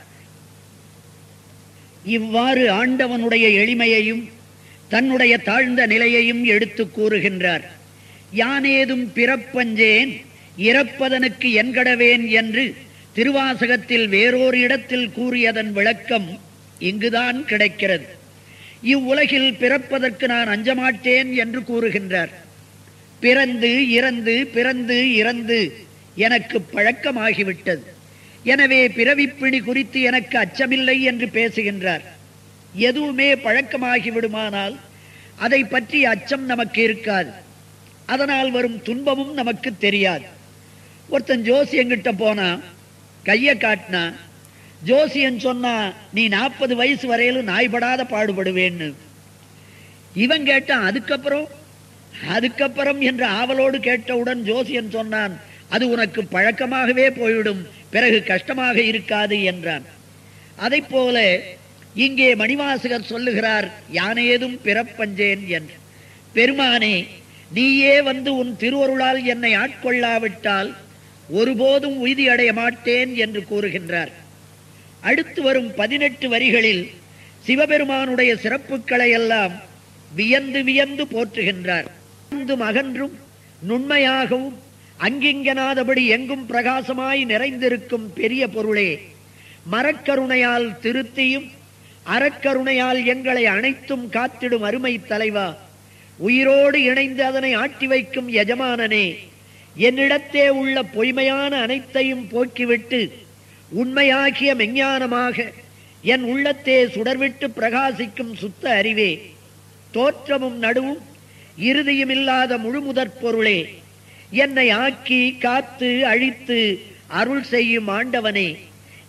S1: இவ்வாறு ஆண்டவனுடைய எளிமையையும் தன்னுடைய தாழ்ந்த நிலையையும் எடுத்து கூறுகின்றார். யானேதும் பிறப்பஞ்சேன் இறப்பதனுக்கு என்கடவேன் என்று திருவாசகத்தில் வேறொரு இடத்தில் கூறியதன் விளக்கம் இங்குதான் கிடைக்கிறது. இவ்வுலகில் பிறப்பதற்கு நான் அஞ்சமாட்டேன் என்று கூறுகின்றார். பிறந்து இறந்து பிறந்து இறந்து எனக்கு பழக்கமாகிவிட்டது. எனவே பிறவிப்பிணி குறித்து எனக்கு அச்சமில்லை என்று பேசுகின்றார். எதுவுமே பழக்கமாகிவிடுமானால் அதை பற்றி அச்சம் நமக்கு இருக்காது. அதனால் வரும் துன்பமும் நமக்கு தெரியாது. ஒருத்தன் ஜோசியங்கிட்ட போனா கையை காட்டினா ஜோசியன் சொன்னா நீ 40 வயசு வரையிலும் நாய்படாத பாடுபடுவேன்னு. இவன் கேட்டான் அதுக்கப்புறம் என்று ஆவலோடு கேட்டவுடன் ஜோசியன் சொன்னான், அது உனக்கு பழக்கமாகவே போய்விடும், பிறகு கஷ்டமாக இருக்காது என்றான். அதை போல இங்கே மணிவாசகர் சொல்லுகிறார், யானேதும் பிறப்பஞ்சேன் என்று. பெருமானே, நீயே வந்து உன் திருவருளால் என்னை ஆட்கொள்ளாவிட்டால் ஒருபோதும் உய்தி அடைய மாட்டேன் என்று கூறுகின்றார். அடுத்து வரும் 18 வரிகளில் சிவபெருமானுடைய சிறப்புகளை எல்லாம் வியந்து வியந்து போற்றுகின்றார். அகன்றும் நுண்மையாகவும் அங்கிங்கனாதபடி எங்கும் பிரகாசமாய் நிறைந்திருக்கும் பெரிய பொருளே, மரக்கருணையால் திருத்தியும் அறக்கருணையால் எங்களை அனைத்தும் காத்திடும் அருமை தலைவா, உயிரோடு இணைந்து அதனை ஆட்டி வைக்கும் எஜமானனே, என்னிடத்தே உள்ள பொய்மையான அனைத்தையும் போக்கிவிட்டு உண்மையாகிய மெஞ்ஞானமாக என் உள்ளத்தே சுடர்விட்டு பிரகாசிக்கும் சுத்த அறிவே, தோற்றமும் நடுவும் இறுதியும் இல்லாத முழுமுதற் பொருளே, என்னை ஆக்கி காத்து அழித்து அருள் செய்யும் ஆண்டவனே,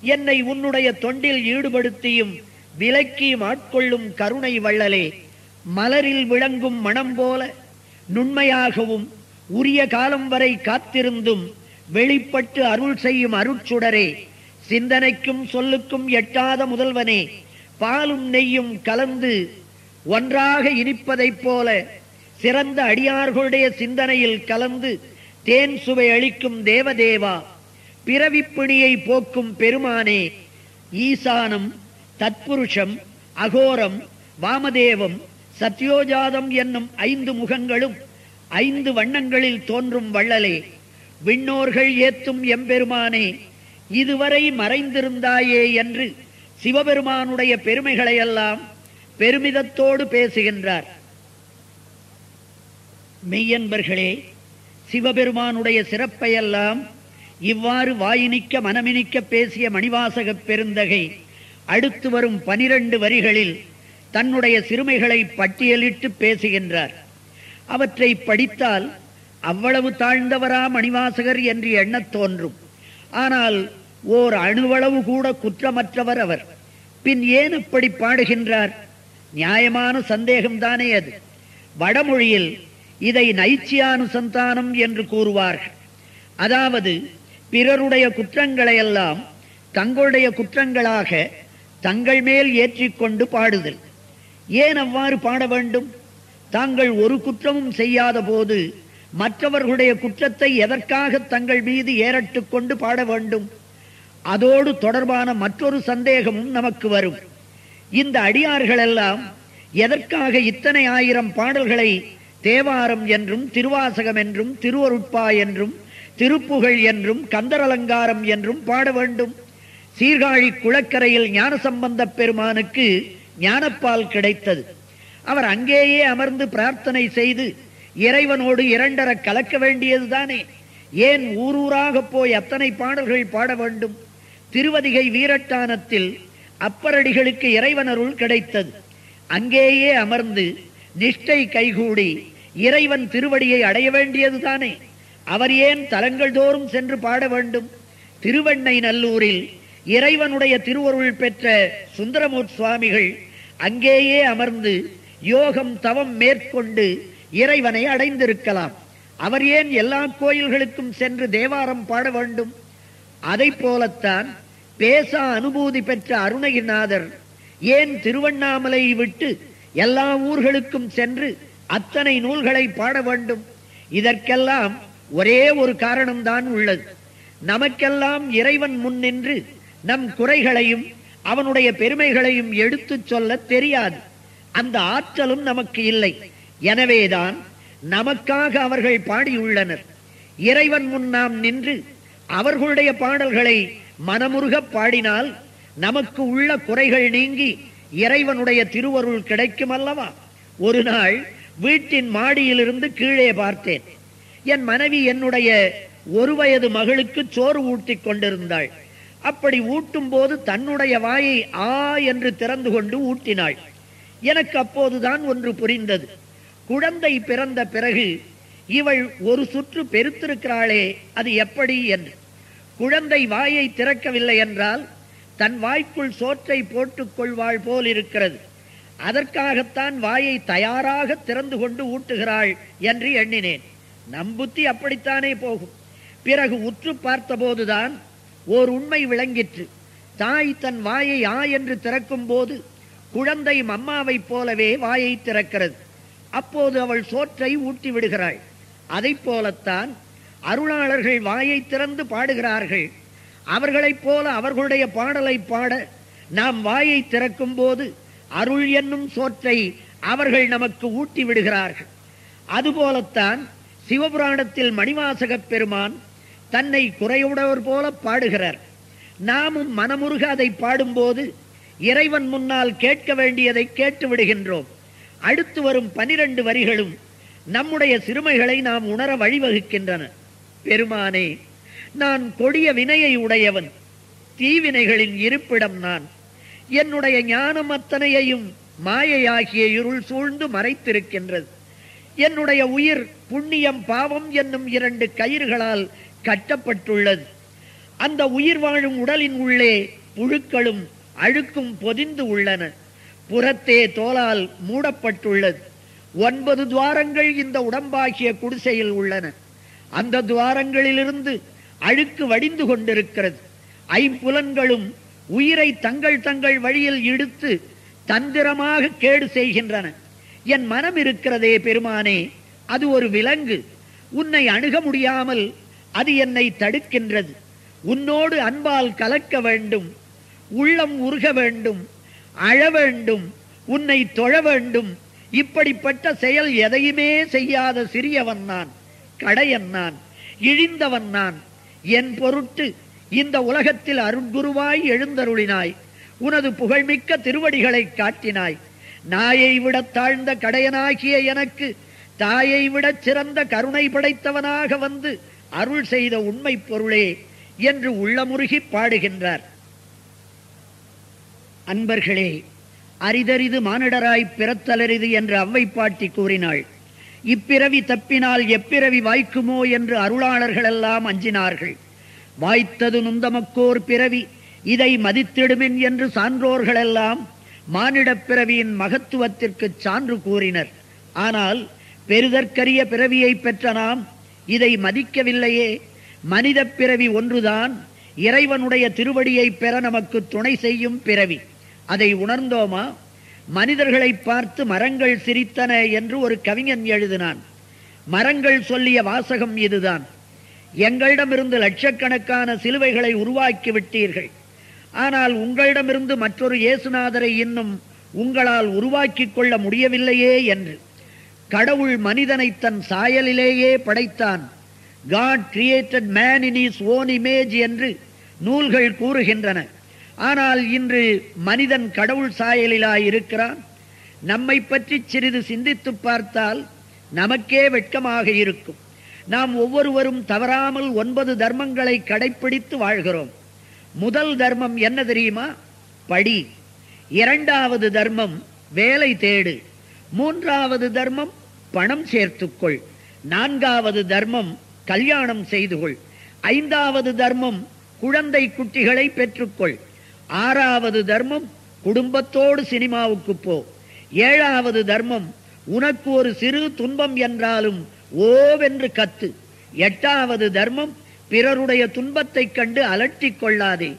S1: என்னை உன்னுடைய தொண்டில் ஈடுபடுத்தியும் விலக்கியும் ஆட்கொள்ளும் கருணை வள்ளலே, மலரில் விளங்கும் மனம் போல நுண்மையாகவும் உரிய காலம் வரை காத்திருந்தும் வெளிப்பட்டு அருள் செய்யும் அருட்சுடரே, சிந்தனைக்கும் சொல்லுக்கும் எட்டாத முதல்வனே, பாலும் நெய்யும் கலந்து ஒன்றாக இனிப்பதைப் போல சிறந்த அடியார்களுடைய சிந்தனையில் கலந்து தேன் சுவை அளிக்கும் தேவதேவா, பிறவிப்பிணியை போக்கும் பெருமானே, ஈசானம், தத்புருஷம், அகோரம், வாமதேவம், சத்யோஜாதம் என்னும் 5 முகங்களும் 5 வண்ணங்களில் தோன்றும் வள்ளலே, விண்ணோர்கள் ஏத்தும் எம்பெருமானே, இதுவரை மறைந்திருந்தாயே என்று சிவபெருமானுடைய பெருமைகளையெல்லாம் பெருமிதத்தோடு பேசுகின்றார். மெய்யன்பர்களே, சிவபெருமானுடைய சிறப்பையெல்லாம் இவ்வாறு வாயினிக்க மனமினிக்க பேசிய மணிவாசக பெருந்தகை அடுத்து வரும் 12 வரிகளில் தன்னுடைய சிறுமைகளை பட்டியலிட்டு பேசுகின்றார். அவற்றை படித்தால் அவ்வளவு தாழ்ந்தவரா மணிவாசகர் என்று எண்ணத் தோன்றும். ஆனால் ஓர் அணுவளவு கூட குற்றமற்றவர் அவர். பின் ஏன் அப்படி பாடுகின்றார்? நியாயமான சந்தேகம்தானே அது. வடமொழியில் இதை நைச்சியானுசந்தானம் என்று கூறுவார்கள். அதாவது பிறருடைய குற்றங்களையெல்லாம் தங்களுடைய குற்றங்களாக தங்கள் மேல் ஏற்றிக்கொண்டு பாடுதல். ஏன் அவ்வாறு பாட வேண்டும்? தாங்கள் ஒரு குற்றமும் செய்யாத போது மற்றவர்களுடைய குற்றத்தை எதற்காக தங்கள் மீது ஏறட்டு கொண்டு பாட வேண்டும்? அதோடு தொடர்பான மற்றொரு சந்தேகமும் நமக்கு வரும். இந்த அடியார்களெல்லாம் எதற்காக இத்தனை ஆயிரம் பாடல்களை தேவாரம் என்றும் திருவாசகம் என்றும் திருவருட்பா என்றும் திருப்புகழ் என்றும் கந்தரலங்காரம் என்றும் பாட வேண்டும்? சீர்காழி குளக்கரையில் ஞானசம்பந்த பெருமானுக்கு ஞானப்பால் கிடைத்தது. அவர் அங்கேயே அமர்ந்து பிரார்த்தனை செய்து இறைவனோடு 2 கலக்க வேண்டியதுதானே. ஏன் ஊரூராக போய் அத்தனை பாடல்கள் பாட வேண்டும்? திருவதிகை வீரட்டானத்தில் அப்பரடிகளுக்கு இறைவனருள் கிடைத்தது. அங்கேயே அமர்ந்து நிஷ்டை கைகூடி இறைவன் திருவடியை அடைய வேண்டியதுதானே. அவர் ஏன் தலங்கள் தோறும் சென்று பாட வேண்டும்? திருவெண்ணை நல்லூரில் இறைவனுடைய திருவருள் பெற்ற சுந்தரமூர்த்தி சுவாமிகள் அங்கேயே அமர்ந்து யோகம் தவம் மேற்கொண்டு இறைவனை அடைந்திருக்கலாம். அவர் ஏன் எல்லா கோயில்களுக்கும் சென்று தேவாரம் பாட வேண்டும்? அதை போலத்தான் பேசா அனுபூதி பெற்ற அருணகிரிநாதர் ஏன் திருவண்ணாமலை விட்டு எல்லா ஊர்களுக்கும் சென்று அத்தனை நூல்களை பாட வேண்டும்? இதற்கெல்லாம் ஒரே ஒரு காரணம்தான் உள்ளது. நமக்கெல்லாம் இறைவன் முன் நின்று நம் குறைகளையும் அவனுடைய பெருமைகளையும் எடுத்துச் சொல்ல தெரியாது. அந்த ஆற்றலும் நமக்கு இல்லை. எனவேதான் நமக்காக அவர்கள் பாடியுள்ளனர். இறைவன் முன் நாம் நின்று அவர்களுடைய பாடல்களை மனமுருக பாடினால் நமக்கு உள்ள குறைகள் நீங்கி இறைவனுடைய திருவருள் கிடைக்கும் அல்லவா? ஒரு நாள் வீட்டின் மாடியிலிருந்து கீழே பார்த்தேன். என் மனைவி என்னுடைய 1 வயது மகளுக்கு சோறு ஊட்டி கொண்டிருந்தாள். அப்படி ஊட்டும் போது தன்னுடைய வாயை ஆ என்று திறந்து கொண்டு ஊட்டினாள். எனக்கு அப்போதுதான் ஒன்று புரிந்தது. குழந்தை பிறந்த பிறகு இவள் ஒரு சுற்று பெருத்திருக்கிறாளே, அது எப்படி என்று. குழந்தை வாயை திறக்கவில்லை என்றால் தன் வாய்க்குள் சோற்றை போட்டுக் கொள்வாள் போல் இருக்கிறது. அதற்காகத்தான் வாயை தயாராக திறந்து கொண்டு ஊட்டுகிறாள் என்று எண்ணினேன். நம் புத்தி அப்படித்தானே போகும். பிறகு உற்று பார்த்தபோதுதான் ஓர் உண்மை விளங்கிற்று. தாய் தன் வாயை ஆ என்று திறக்கும் போது குழந்தை அம்மாவைப் போலவே வாயை திறக்கிறது. அப்போது அவள் சோற்றை ஊட்டி விடுகிறாள். அதை போலத்தான் அருளாளர்கள் வாயை திறந்து பாடுகிறார்கள். அவர்களைப் போல அவர்களுடைய பாடலை பாட நாம் வாயை திறக்கும் போது அருள் என்னும் சோற்றை அவர்கள் நமக்கு ஊட்டி விடுகிறார்கள். அதுபோலத்தான் சிவபுராணத்தில் மணிவாசக பெருமான் தன்னை குறையுடையவர் போல பாடுகிறார். நாமும் மனமுருக அதை பாடும்போது இறைவன் முன்னால் கேட்க வேண்டியதை கேட்டு விடுகின்றோம். அடுத்து வரும் 12 வரிகளும் நம்முடைய சிறுமைகளை நாம் உணர வழிவகுக்கின்றன. பெருமானே, நான் கொடிய வினையை உடையவன், தீவினைகளின் இருப்பிடம் நான். என்னுடைய ஞானம் அத்தனையையும் மாயையாகிய இருள் சூழ்ந்து மறைத்திருக்கின்றது. என்னுடைய உயிர் புண்ணியம் பாவம் என்னும் 2 கயிறுகளால் கட்டப்பட்டுள்ளது. அந்த உயிர் வாழும் உடலின் உள்ளே புழுக்களும் அழுக்கும் பொதிந்து உள்ளன. புறத்தே தோலால் மூடப்பட்டுள்ளது. 9 துவாரங்கள் இந்த உடம்பாகிய குடிசையில் உள்ளன. அந்த துவாரங்களிலிருந்து அழுக்கு வடிந்து கொண்டிருக்கிறது. ஐம்புலன்களும் உயிரை தங்கள் தங்கள் வழியில் இழுத்து தந்திரமாக கேடு செய்கின்றன. என் மனம் இருக்கிறதே பெருமானே, அது ஒரு விலங்கு. உன்னை அணுக முடியாமல் அது என்னை தடுக்கின்றது. உன்னோடு அன்பால் கலக்க வேண்டும், உள்ளம் உருக வேண்டும், அழ வேண்டும், உன்னை தொழ வேண்டும். இப்படிப்பட்ட செயல் எதையுமே செய்யாத சிறியவன் நான், கடையன் நான், இழிந்தவன் நான். என் பொருட்டு இந்த உலகத்தில் அருட்குருவாய் எழுந்தருளினாய். உனது புகழ்மிக்க திருவடிகளை காட்டினாய். நாயை விட தாழ்ந்த கடையனாகிய எனக்கு தாயை விட சிறந்த கருணை படைத்தவனாக வந்து அருள் செய்த உண்மை பொருளே என்று உள்ளமுருகி பாடுகின்றார். அன்பர்களே, அரிதரிது மானிடராய் பிறத்தலரிது என்று அவ்வை பாட்டி கூறினாள். இப்பிறவி தப்பினால் எப்பிறவி வாய்க்குமோ என்று அருளாளர்களெல்லாம் அஞ்சினார்கள். வாய்த்தது நுந்தமக்கோர் பிறவி, இதை மதித்திடுமின் என்று சான்றோர்களெல்லாம் மானிடப் பிறவியின் மகத்துவத்திற்கு சான்று கூறினர். ஆனால் பெறுதற்கரிய பிறவியை பெற்ற நாம் இதை மதிக்கவில்லையே. மனித பிறவி ஒன்றுதான் இறைவனுடைய திருவடியை பெற நமக்கு துணை செய்யும் பிறவி. அதை உணர்ந்தோமா? மனிதர்களை பார்த்து மரங்கள் சிரித்தன என்று ஒரு கவிஞன் எழுதினான். மரங்கள் சொல்லிய வாசகம் இதுதான்: எங்களிடமிருந்து லட்சக்கணக்கான சிலுவைகளை உருவாக்கி விட்டீர்கள், ஆனால் உங்களிடமிருந்து மற்றொரு இயேசுநாதரை இன்னும் உங்களால் உருவாக்கி கொள்ள முடியவில்லையே என்று. கடவுள் மனிதனை தன் சாயலிலேயே படைத்தான். God created man in his own image என்று நூல்கள் கூறுகின்றன. ஆனால் இன்று மனிதன் கடவுள் சாயலிலாய் இருக்கிறான். நம்மை பற்றி சிறிது சிந்தித்து பார்த்தால் நமக்கே வெட்கமாக இருக்கும். நாம் ஒவ்வொருவரும் தவறாமல் 9 தர்மங்களை கடைப்பிடித்து வாழ்கிறோம். முதல் தர்மம் என்ன தெரியுமா? படி. 2வது தர்மம் வேலை தேடு. 3வது தர்மம் பணம் சேர்த்துக்கொள். 4வது தர்மம் கல்யாணம் செய்து கொள். 5வது தர்மம் குழந்தை குட்டிகளை பெற்றுக்கொள். 6வது தர்மம் குடும்பத்தோடு சினிமாவுக்கு போ. 7வது தர்மம் உனக்கு ஒரு சிறு துன்பம் என்றாலும் ஓவென்று கத்து. 8வது தர்மம் பிறருடைய துன்பத்தை கண்டு அலட்டிக் கொள்ளாதே.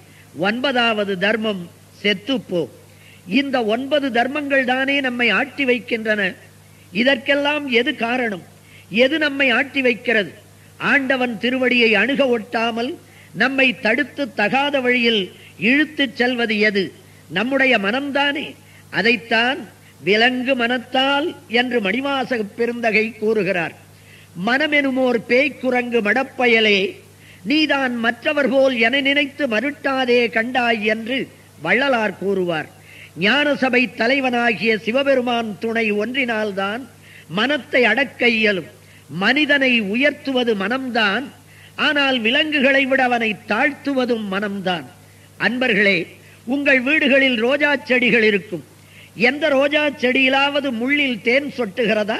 S1: 9வது தர்மம் செத்துப்போ. இந்த 9 தர்மங்கள் தானே நம்மை ஆட்டி வைக்கின்றன. இதற்கெல்லாம் எது காரணம்? எது நம்மை ஆட்டி வைக்கிறது? ஆண்டவன் திருவடியை அணுக ஒட்டாமல் நம்மை தடுத்து தகாத வழியில் இழுத்துச் செல்வது எது? நம்முடைய மனம்தானே. அதைத்தான் விலங்கு மனத்தால் என்று மணிவாசக பெருந்தகை கூறுகிறார். மனமெனுமோர் பேய்க்குரங்கு மடப்பயலே, நீதான் மற்றவர் போல் என நினைத்து மருட்டாதே கண்டாய் என்று வள்ளலார் கூறுவார். ஞான சபை தலைவனாகிய சிவபெருமான் துணை ஒன்றினால்தான் மனத்தை அடக்க இயலும். மனிதனை உயர்த்துவது மனம்தான், ஆனால் விலங்குகளை விட அவனை தாழ்த்துவதும் மனம்தான். அன்பர்களே, உங்கள் வீடுகளில் ரோஜா செடிகள் இருக்கும். எந்த ரோஜா செடியிலாவது முள்ளில் தேன் சொட்டுகிறதா?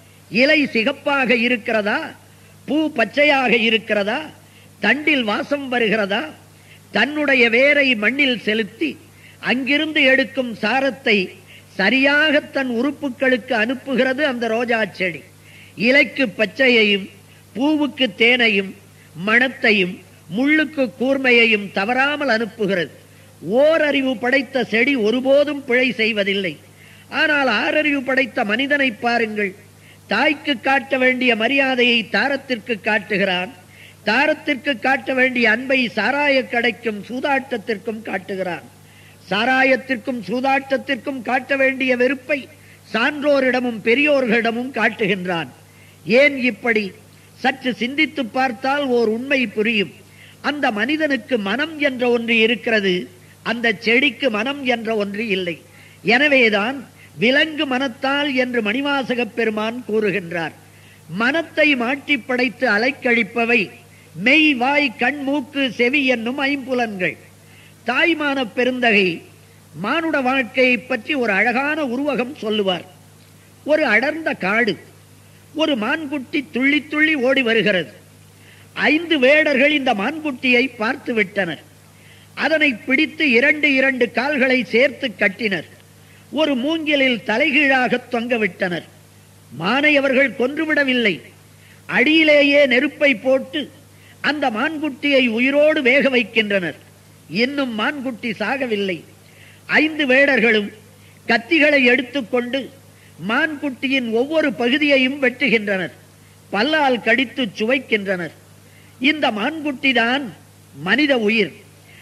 S1: இலை சிகப்பாக இருக்கிறதா? பூ பச்சையாக இருக்கிறதா? தண்டில் வாசம் வருகிறதா? தன்னுடைய வேரை மண்ணில் செலுத்தி அங்கிருந்து எடுக்கும் சாரத்தை சரியாக தன் உறுப்புகளுக்கு அனுப்புகிறது அந்த ரோஜா செடி. இலைக்கு பச்சையையும், பூவுக்கு தேனையும், மணத்தையும், முள்ளுக்கு கூர்மையையும் தவறாமல் அனுப்புகிறது. ஓரறிவு படைத்த செடி ஒருபோதும் பிழை செய்வதில்லை. ஆனால் 6 அறிவு படைத்த மனிதனை பாருங்கள். தாய்க்கு காட்ட வேண்டிய மரியாதையை தாரத்திற்கு காட்டுகிறான். தாரத்திற்கு காட்ட வேண்டிய அன்பை சாராய கடைக்கும் சூதாட்டத்திற்கும் காட்டுகிறான். சாராயத்திற்கும் சூதாட்டத்திற்கும் காட்ட வேண்டிய வெறுப்பை சான்றோரிடமும் பெரியோர்களிடமும் காட்டுகின்றான். ஏன் இப்படி? சற்று சிந்தித்து பார்த்தால் ஓர் உண்மை புரியும். அந்த மனிதனுக்கு மனம் என்ற ஒன்று இருக்கிறது, அந்த செடிக்கு மனம் என்ற ஒன்று இல்லை. எனவேதான் விலங்கு மனத்தால் என்று மணிவாசக பெருமான் கூறுகின்றார். மனத்தை மாட்டி படைத்து அலைக்கழிப்பவை மெய், வாய், கண், மூக்கு, செவி என்னும் 5 புலன்கள். தாய்மான பெருந்தகை மானுட வாழ்க்கையை பற்றி ஒரு அழகான உருவகம் சொல்லுவார். ஒரு அடர்ந்த காடு, ஒரு மான்குட்டி துள்ளி துள்ளி ஓடி வருகிறது. 5 வேடர்கள் இந்த மான்குட்டியை பார்த்து விட்டனர். அதனை பிடித்து 2 கால்களை சேர்த்து கட்டினர். ஒரு மூங்கிலில் தலைகீழாக தொங்க விட்டனர். மானை அவர்கள் கொன்றுவிடவில்லை. அடியிலேயே நெருப்பை போட்டு அந்த மான்குட்டியை உயிரோடு வேக வைக்கின்றனர். இன்னும் மான்குட்டி சாகவில்லை. 5 வேடர்களும் கத்திகளை எடுத்துக்கொண்டு மான்குட்டியின் ஒவ்வொரு பகுதியையும் வெட்டுகின்றனர். பல்லால் கடித்து சுவைக்கின்றனர். இந்த மான்குட்டி தான் மனித உயிர்.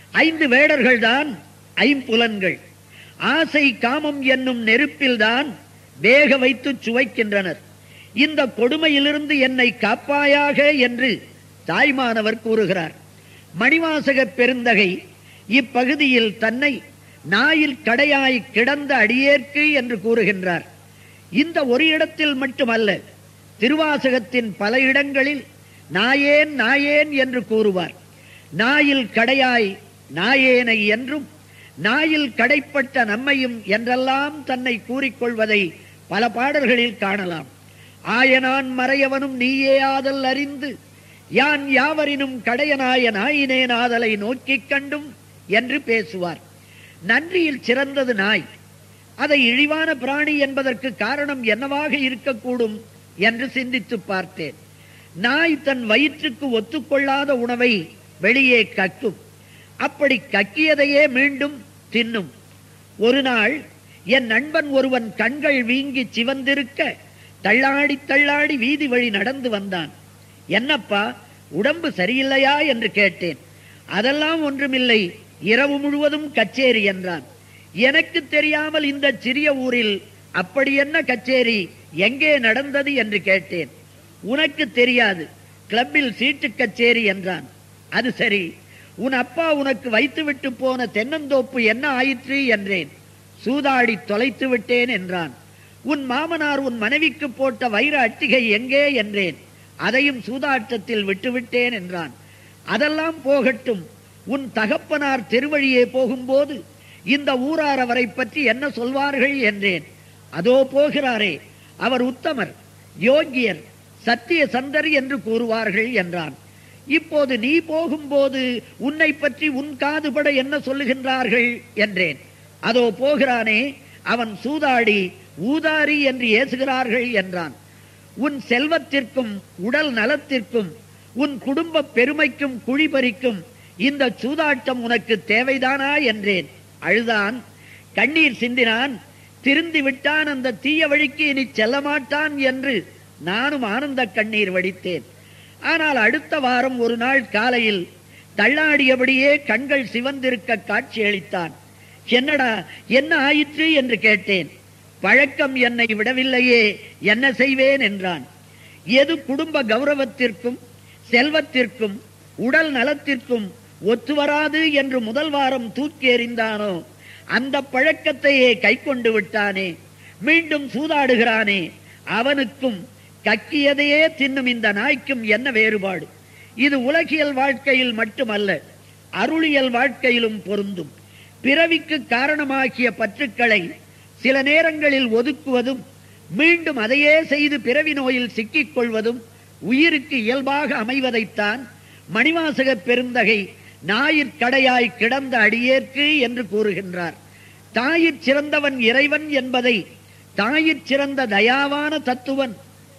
S1: 5 வேடர்கள் தான் ஐம்புலன்கள். ஆசை காமம் என்னும் நெருப்பில்தான் வேக வைத்து சுவைக்கின்றனர். இந்த கொடுமையிலிருந்து என்னை காப்பாயாக என்று தாய்மானவர் கூறுகிறார். மணிவாசக பெருந்தகை இப்பகுதியில் தன்னை நாயில் கடையாய் கிடந்த அடியேற்கு என்று கூறுகின்றார். இந்த ஒரு இடத்தில் மட்டுமல்ல, திருவாசகத்தின் பல இடங்களில் நாயேன் நாயேன் என்று கூறுவார். நாயில் கடையாய் நாயேனை என்றும் நாயில் கடைப்பட்ட நம்மையும் என்றெல்லாம் தன்னை கூறிக்கொள்வதை பல பாடல்களில் காணலாம். ஆயனான் மறையவனும் நீயே ஆதல் அறிந்து யான் யாவரினும் கடையனாய நாயினேன் ஆதலை நோக்கிக் கண்டும் என்று பேசுவார். நன்றியில் சிறந்தது நாய். அதை இழிவான பிராணி என்பதற்கு காரணம் என்னவாக இருக்கக்கூடும் என்று சிந்தித்து பார்த்தேன். நாய் தன் வயிற்றுக்கு ஒத்துக்கொள்ளாத உணவை வெளியே கக்கும். அப்படி கக்கியதையே மீண்டும் தின்னும். ஒரு நாள் என் நண்பன் ஒருவன் கண்கள் வீங்கி சிவந்திருக்க தள்ளாடி தள்ளாடி வீதி வழி நடந்து வந்தான். என்னப்பா, உடம்பு சரியில்லையா என்று கேட்டேன். அதெல்லாம் ஒன்றுமில்லை, இரவு முழுவதும் கச்சேரி என்றான். எனக்கு தெரியாமல் இந்த சிறிய ஊரில் அப்படி என்ன கச்சேரி எங்கே நடந்தது என்று கேட்டேன். உனக்கு தெரியாது, கிளப்பில் சீட்டு கச்சேரி என்றான். அது சரி, உன் அப்பா உனக்கு வைத்துவிட்டு போன தென்னந்தோப்பு என்ன ஆயிற்று என்றேன். சூதாடி தொலைத்து விட்டேன் என்றான். உன் மாமனார் உன் மனைவிக்கு போட்ட வைர அட்டிகை எங்கே என்றேன். அதையும் சூதாட்டத்தில் விட்டுவிட்டேன் என்றான். அதெல்லாம் போகட்டும், உன் தகப்பனார் தெருவழியே போகும்போது இந்த ஊரார் அவரை பற்றி என்ன சொல்வார்கள் என்றேன். அதோ போகிறாரே, அவர் உத்தமர், யோகியர், சத்திய சந்தர் என்று கூறுவார்கள் என்றான். இப்போது நீ போகும்போது உன்னை பற்றி உன் காதுபட என்ன சொல்லுகின்றார்கள் என்றேன். அதோ போகிறானே, அவன் சூதாடி ஊதாரி என்று ஏசுகிறார்கள் என்றான். உன் செல்வத்திற்கும் உடல் நலத்திற்கும் உன் குடும்ப பெருமைக்கும் குழிபறிக்கும் இந்த சூதாட்டம் உனக்கு தேவைதானா என்றேன். அழுதான், கண்ணீர் சிந்தினான். திருந்தி விட்டான், அந்த தீய வழிக்கு இனி செல்ல மாட்டான் என்று நானும் ஆனந்த கண்ணீர் வடித்தேன். ஆனால் அடுத்த வாரம் ஒரு நாள் காலையில் தள்ளாடியபடியே கண்கள் சிவந்திருக்க காட்சியளித்தான். என்னடா, என்ன ஆயிற்று என்று கேட்டேன். பழக்கம் என்னை விடவில்லையே, என்ன செய்வேன் என்றான். எது குடும்ப கௌரவத்திற்கும் செல்வத்திற்கும் உடல் நலத்திற்கும் ஒத்துவராது என்று முதல் வாரம் தூக்கி எறிந்தானோ அந்த பழக்கத்தையே கை கொண்டு விட்டானே. மீண்டும் சூதாடுகிறானே. அவனுக்கும் கக்கியதையே தின்னும் இந்த நாய்க்கும் என்ன வேறுபாடு? இது உலகியல் வாழ்க்கையில் மட்டுமல்ல, அருளியல் வாழ்க்கையிலும் பொருந்தும். பிறவிக்கு காரணமாகிய பற்றுக்களை சில நேரங்களில் ஒதுக்குவதும் மீண்டும் அதையே செய்து பிறவி நோயில் சிக்கிக் கொள்வதும் உயிருக்கு இயல்பாக அமைவதைத்தான் மணிவாசக பெருந்தகை ஞாயிற்கடையாய் கிடந்த அடியேற்கு என்று கூறுகின்றார். தாயிற் சிறந்தவன் இறைவன் என்பதை தாயிற் சிறந்த தயாவான தத்துவன்.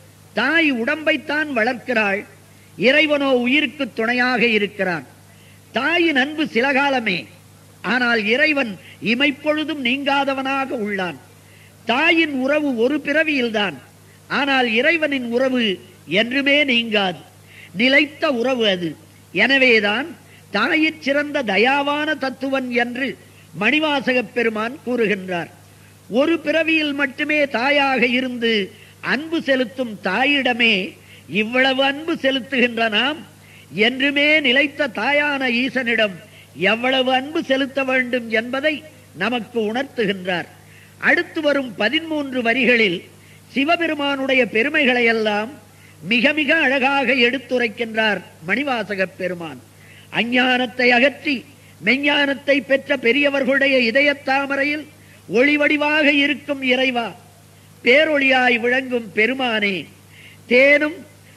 S1: தாய் உடம்பைத்தான் வளர்க்கிறாள், இறைவனோ உயிருக்கு துணையாக இருக்கிறான். தாயின் அன்பு சில காலமே, ஆனால் இறைவன் இமைப்பொழுதும் நீங்காதவனாக உள்ளான். தாயின் உறவு ஒரு பிறவியில்தான், ஆனால் இறைவனின் உறவு என்றுமே நீங்காது, நிலைத்த உறவு அது. எனவேதான் தாயிற் சிறந்த தயாவான தத்துவன் என்று மணிவாசக பெருமான் கூறுகின்றார். ஒரு பிறவியில் மட்டுமே தாயாக இருந்து அன்பு செலுத்தும் தாயிடமே இவ்வளவு அன்பு செலுத்துகின்ற நாம் என்றுமே நிலைத்த தாயான ஈசனிடம் எவ்வளவு அன்பு செலுத்த வேண்டும் என்பதை நமக்கு உணர்த்துகின்றார். அடுத்து வரும் 13 வரிகளில் சிவபெருமானுடைய பெருமைகளை எல்லாம் மிக மிக அழகாக எடுத்துரைக்கின்றார் மணிவாசக பெருமான். அஞ்ஞானத்தை அகற்றி மெஞ்ஞானத்தை பெற்ற பெரியவர்களுடைய இதயத்தாமரையில் ஒளிவடிவாக இருக்கும் இறைவா, பேரொளியாய் விளங்கும் பெருமானே, தேனும்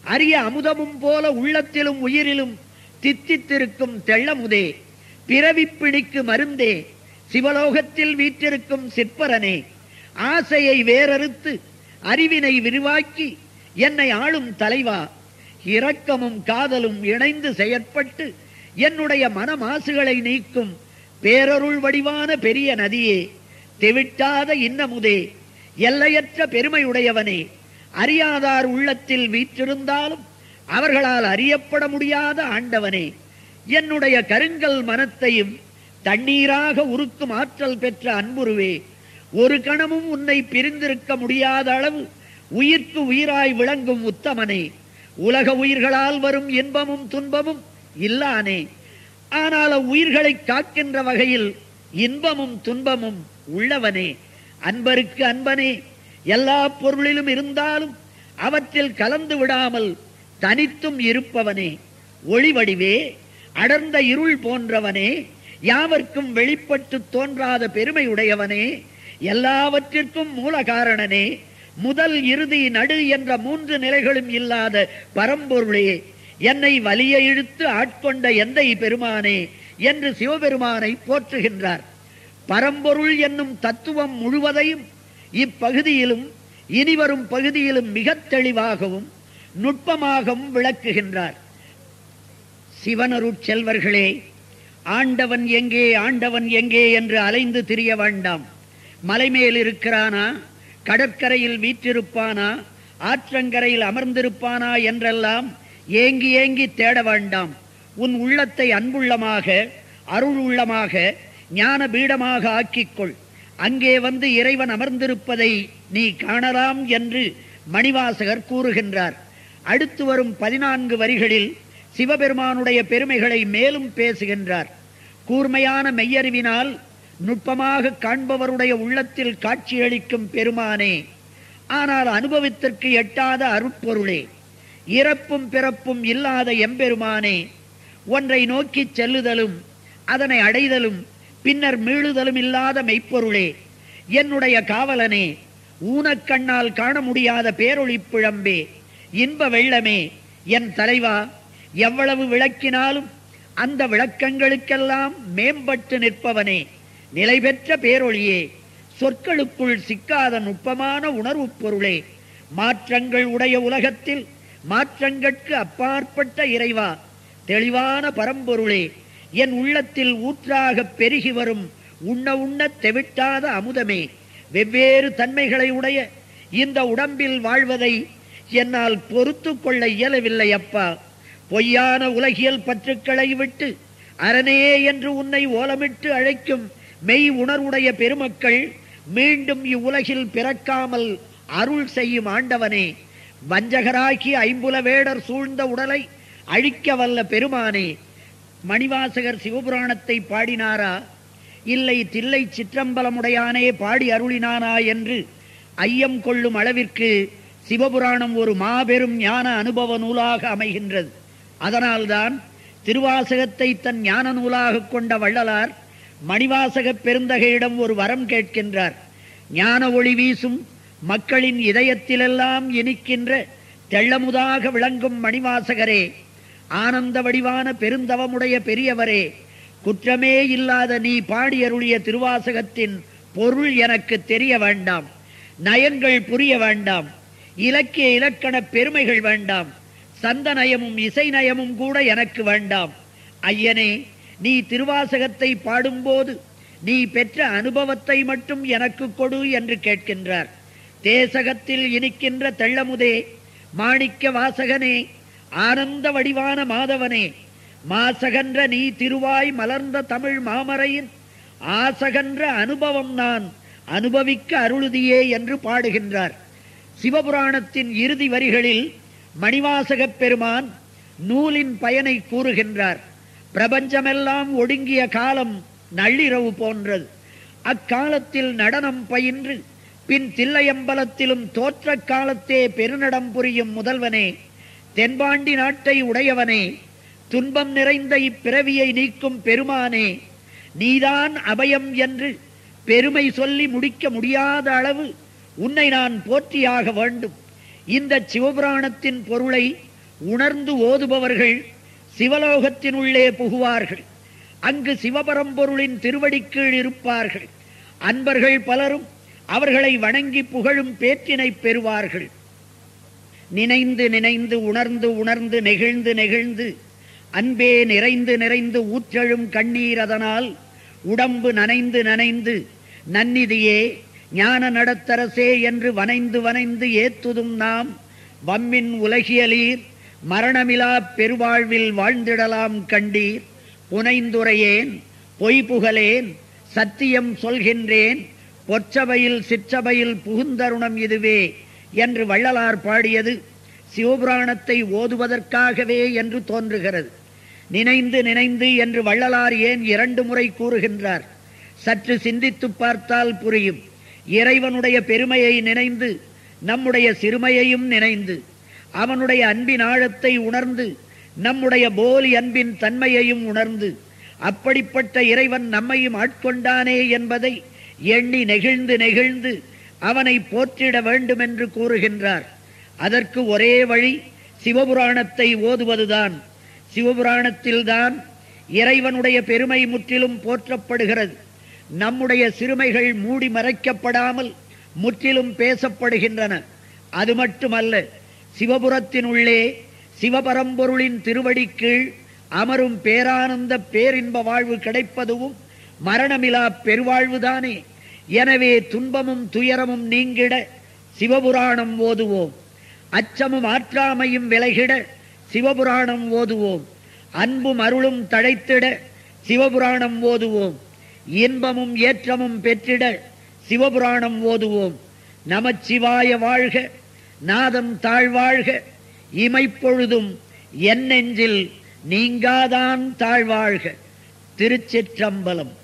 S1: அரிய அமுதமும் போல உள்ளத்திலும் உயிரிலும் தித்தித்திருக்கும் தெள்ளமுதே, பிறவிப்பிணிக்கு மருந்தே, சிவலோகத்தில் வீற்றிருக்கும் சிற்பரனே, ஆசையை வேறறுத்து அறிவினை விரிவாக்கி என்னை ஆளும் தலைவா, இரக்கமும் காதலும் இணைந்து செயற்பட்டு என்னுடைய மனமாசுகளை நீக்கும் பேரருள் வடிவான பெரிய நதியே, தெவிட்டாத இன்னமுதே, எல்லையற்ற பெருமையுடையவனே, அறியாதார் உள்ளத்தில் வீற்றிருந்தாலும் அவர்களால் அறியப்பட முடியாத ஆண்டவனே, என்னுடைய கருங்கல் மனத்தையும் தண்ணீராக உருக்கும் ஆற்றல் பெற்ற அன்புருவே, ஒரு கணமும் உன்னை பிரிந்திருக்க முடியாத அளவு உயிர்க்கு உயிராய் விளங்கும் உத்தமனே, உலக உயிர்களால் வரும் இன்பமும் துன்பமும் இல்லானே, ஆனால் உயிர்களை காக்கின்ற வகையில் இன்பமும் துன்பமும் உள்ளவனே, அன்பருக்கு அன்பனே, எல்லா பொருளிலும் இருந்தாலும் அவற்றில் கலந்து விடாமல் தனித்தும் இருப்பவனே, ஒளிவடிவே, அடர்ந்த இருள் போன்றவனே, யாவர்க்கும் வெளிப்பட்டு தோன்றாத பெருமையுடையவனே, எல்லாவற்றிற்கும் மூல காரணனே, முதல் இறுதி நடு என்ற 3 நிலைகளும் இல்லாத பரம்பொருளே, என்னை வலிய இழுத்து ஆட்கொண்ட எந்தை பெருமானே என்று சிவபெருமானை போற்றுகின்றார். பரம்பொருள் என்னும் தத்துவம் முழுவதையும் இப்பகுதியிலும் இனிவரும் பகுதியிலும் மிக தெளிவாகவும் நுட்பமாகவும் விளக்குகின்றார். சிவனருட் செல்வர்களே, ஆண்டவன் எங்கே ஆண்டவன் எங்கே என்று அலைந்து திரிய வேண்டாம். மலைமேல் இருக்கிறானா, கடற்கரையில் வீற்றிருப்பானா, ஆற்றங்கரையில் அமர்ந்திருப்பானா என்றெல்லாம் ஏங்கி ஏங்கி தேட வேண்டாம். உன் உள்ளத்தை அன்புள்ளமாக, அருள் உள்ளமாக, ஞான பீடமாக ஆக்கிக்கொள். அங்கே வந்து இறைவன் அமர்ந்திருப்பதை நீ காணலாம் என்று மணிவாசகர் கூறுகின்றார். அடுத்து வரும் 14 வரிகளில் சிவபெருமானுடைய பெருமைகளை மேலும் பேசுகின்றார். கூர்மையான மெய்யறிவினால் நுட்பமாக காண்பவருடைய உள்ளத்தில் காட்சியளிக்கும் பெருமானே, ஆனால் அனுபவத்திற்கு எட்டாத அருட்பொருளே, இறப்பும் பிறப்பும் இல்லாத எம்பெருமானே, ஒன்றை நோக்கி செல்லுதலும் அதனை அடைதலும் பின்னர் மீளுதலும் இல்லாத மெய்ப்பொருளே, என்னுடைய காவலனே, ஊனக்கண்ணால் காண முடியாத பேரொளி பிழம்பே, இன்ப வெள்ளமே, என் தலைவா, எவ்வளவு விளக்கினாலும் அந்த விளக்கங்களுக்கெல்லாம் மேம்பட்டு நிற்பவனே, நிலை பெற்ற பேரொளியே, சொற்களுக்குள் சிக்காத நுட்பமான உணர்வு பொருளே, மாற்றங்கள் உடைய உலகத்தில் மாற்றங்கட்கு அப்பாற்பட்ட இறைவா, தெளிவான பரம்பொருளே, என் உள்ளத்தில் ஊற்றாக பெருகி வரும் உண்ண உண்ண தெவிட்டாத அமுதமே, வெவ்வேறு தன்மைகளை உடைய இந்த உடம்பில் வாழ்வதை என்னால் பொறுத்து கொள்ள இயலவில்லை அப்பா. பொய்யான உலகியல் பற்றுக்களை விட்டு அரணே என்று உன்னை ஓலமிட்டு அழைக்கும் மெய் உணர்வுடைய பெருமக்கள் மீண்டும் இவ்வுலகில் பிறக்காமல் அருள் செய்யும் ஆண்டவனே, வஞ்சகராகி ஐம்புல வேடர் சூழ்ந்த உடலை அழிக்க வல்ல பெருமானே. மணிவாசகர் சிவபுராணத்தை பாடினாரா, இல்லை தில்லை சிற்றம்பலமுடையானே பாடி அருளினானா என்று ஐயம் கொள்ளும் அளவிற்கு சிவபுராணம் ஒரு மாபெரும் ஞான அனுபவ நூலாக அமைகின்றது. அதனால்தான் திருவாசகத்தை தன் ஞான நூலாக கொண்ட வள்ளலார் மணிவாசக பெருந்தகையிடம் ஒரு வரம் கேட்கின்றார். ஞான ஒளி வீசும் மக்களின் இதயத்திலெல்லாம் இனிக்கின்ற தெள்ளமுதாக விளங்கும் மணிவாசகரே, ஆனந்த வடிவான பெருந்தவமுடைய பெரியவரே, குற்றமே இல்லாத நீ பாடியருளிய திருவாசகத்தின் பொருள் எனக்கு தெரிய வேண்டாம், நயங்கள் புரிய வேண்டாம், இலக்கிய இலக்கண பெருமைகள் வேண்டாம், சந்த நயமும் இசை நயமும் கூட எனக்கு வேண்டாம். ஐயனே, நீ திருவாசகத்தை பாடும்போது நீ பெற்ற அனுபவத்தை மட்டும் எனக்கு கொடு என்று கேட்கின்றார். தேசகத்தில் இனிக்கின்ற தெள்ளமுதே, மாணிக்க வாசகனே, ஆனந்த வடிவான மாதவனே, மாசகன்ற நீ திருவாய் மலர்ந்த தமிழ் மாமரையின் ஆசகன்ற அனுபவம் நான் அனுபவிக்க அருளுதியே என்று பாடுகின்றார். சிவபுராணத்தின் இறுதி வரிகளில் மணிவாசகப் பெருமான் நூலின் பயனை கூறுகின்றார். பிரபஞ்சமெல்லாம் ஒடுங்கிய காலம் நள்ளிரவு போன்றது. அக்காலத்தில் நடனம் பயின்று பின் தில்லையம்பலத்திலும் தோற்ற காலத்தே பெருநடம் புரியும் முதல்வனே, தென்பாண்டி நாட்டை உடையவனே, துன்பம் நிறைந்த இப்பிறவியை நீக்கும் பெருமானே, நீதான் அபயம் என்று பெருமை சொல்லி முடிக்க முடியாத அளவு உன்னை நான் போற்றியாக வேண்டும். இந்த சிவபுராணத்தின் பொருளை உணர்ந்து ஓதுபவர்கள் சிவலோகத்தினுள்ளே புகுவார்கள். அங்கு சிவபரம்பொருளின் திருவடிக்கீழ் இருப்பார்கள். அன்பர்கள் பலரும் அவர்களை வணங்கி புகழும் பேற்றினை பெறுவார்கள். நினைந்து நினைந்து உணர்ந்து உணர்ந்து நெகிழ்ந்து நெகிழ்ந்து அன்பே நிறைந்து நிறைந்து ஊற்றெழும் கண்ணீர் அதனால் உடம்பு நனைந்து நனைந்து நன்னிதியே ஞான நடத்தரசே என்று வனைந்து வனைந்து ஏத்துதும் நாம் வம்மின் உலகியலீர் மரணமிலா பெருவாழ்வில் வாழ்ந்திடலாம் கண்டீர். புனைந்துரையேன் பொய்புகழேன் சத்தியம் சொல்கின்றேன் பொற்சபையில் சிற்றபையில் புகுந்தருணம் இதுவே என்று வள்ளலார் பாடியது சிவபுராணத்தை ஓதுவதற்காகவே என்று தோன்றுகிறது. நினைந்து நினைந்து என்று வள்ளலார் ஏன் 2 முறை கூறுகின்றார்? சற்று சிந்தித்து பார்த்தால் புரியும். இறைவனுடைய பெருமையை நினைந்து நம்முடைய சிறுமையையும் நினைந்து அவனுடைய அன்பின் ஆழத்தை உணர்ந்து நம்முடைய போலி அன்பின் தன்மையையும் உணர்ந்து அப்படிப்பட்ட இறைவன் நம்மையும் ஆட்கொண்டானே என்பதை எண்ணி நெகிழ்ந்து நெகிழ்ந்து அவனை போற்றிட வேண்டும் என்று கூறுகின்றார். அதற்கு ஒரே வழி சிவபுராணத்தை ஓதுவதுதான். சிவபுராணத்தில்தான் இறைவனுடைய பெருமை முற்றிலும் போற்றப்படுகிறது. நம்முடைய சிறுமைகள் மூடி மறைக்கப்படாமல் முற்றிலும் பேசப்படுகின்றன. அது மட்டுமல்ல, சிவபுரத்தினுள்ளே சிவபரம்பொருளின் திருவடி கீழ் அமரும் பேரானந்த பேரின்ப வாழ்வு கிடைப்பதுவும் மரணமிலா பெருவாழ்வுதானே. எனவே துன்பமும் துயரமும் நீங்கிட சிவபுராணம் ஓதுவோம். அச்சமும் ஆற்றாமையும் விலகிட சிவபுராணம் ஓதுவோம். அன்பும் அருளும் தழைத்திட சிவபுராணம் ஓதுவோம். இன்பமும் ஏற்றமும் பெற்றிட சிவபுராணம் ஓதுவோம். நமச்சிவாய வாழ்க, நாதம் தாழ்வாழ்க, இமைப்பொழுதும் என் நெஞ்சில் நீங்காதான் தாழ்வாழ்க. திருச்சிற்றம்பலம்.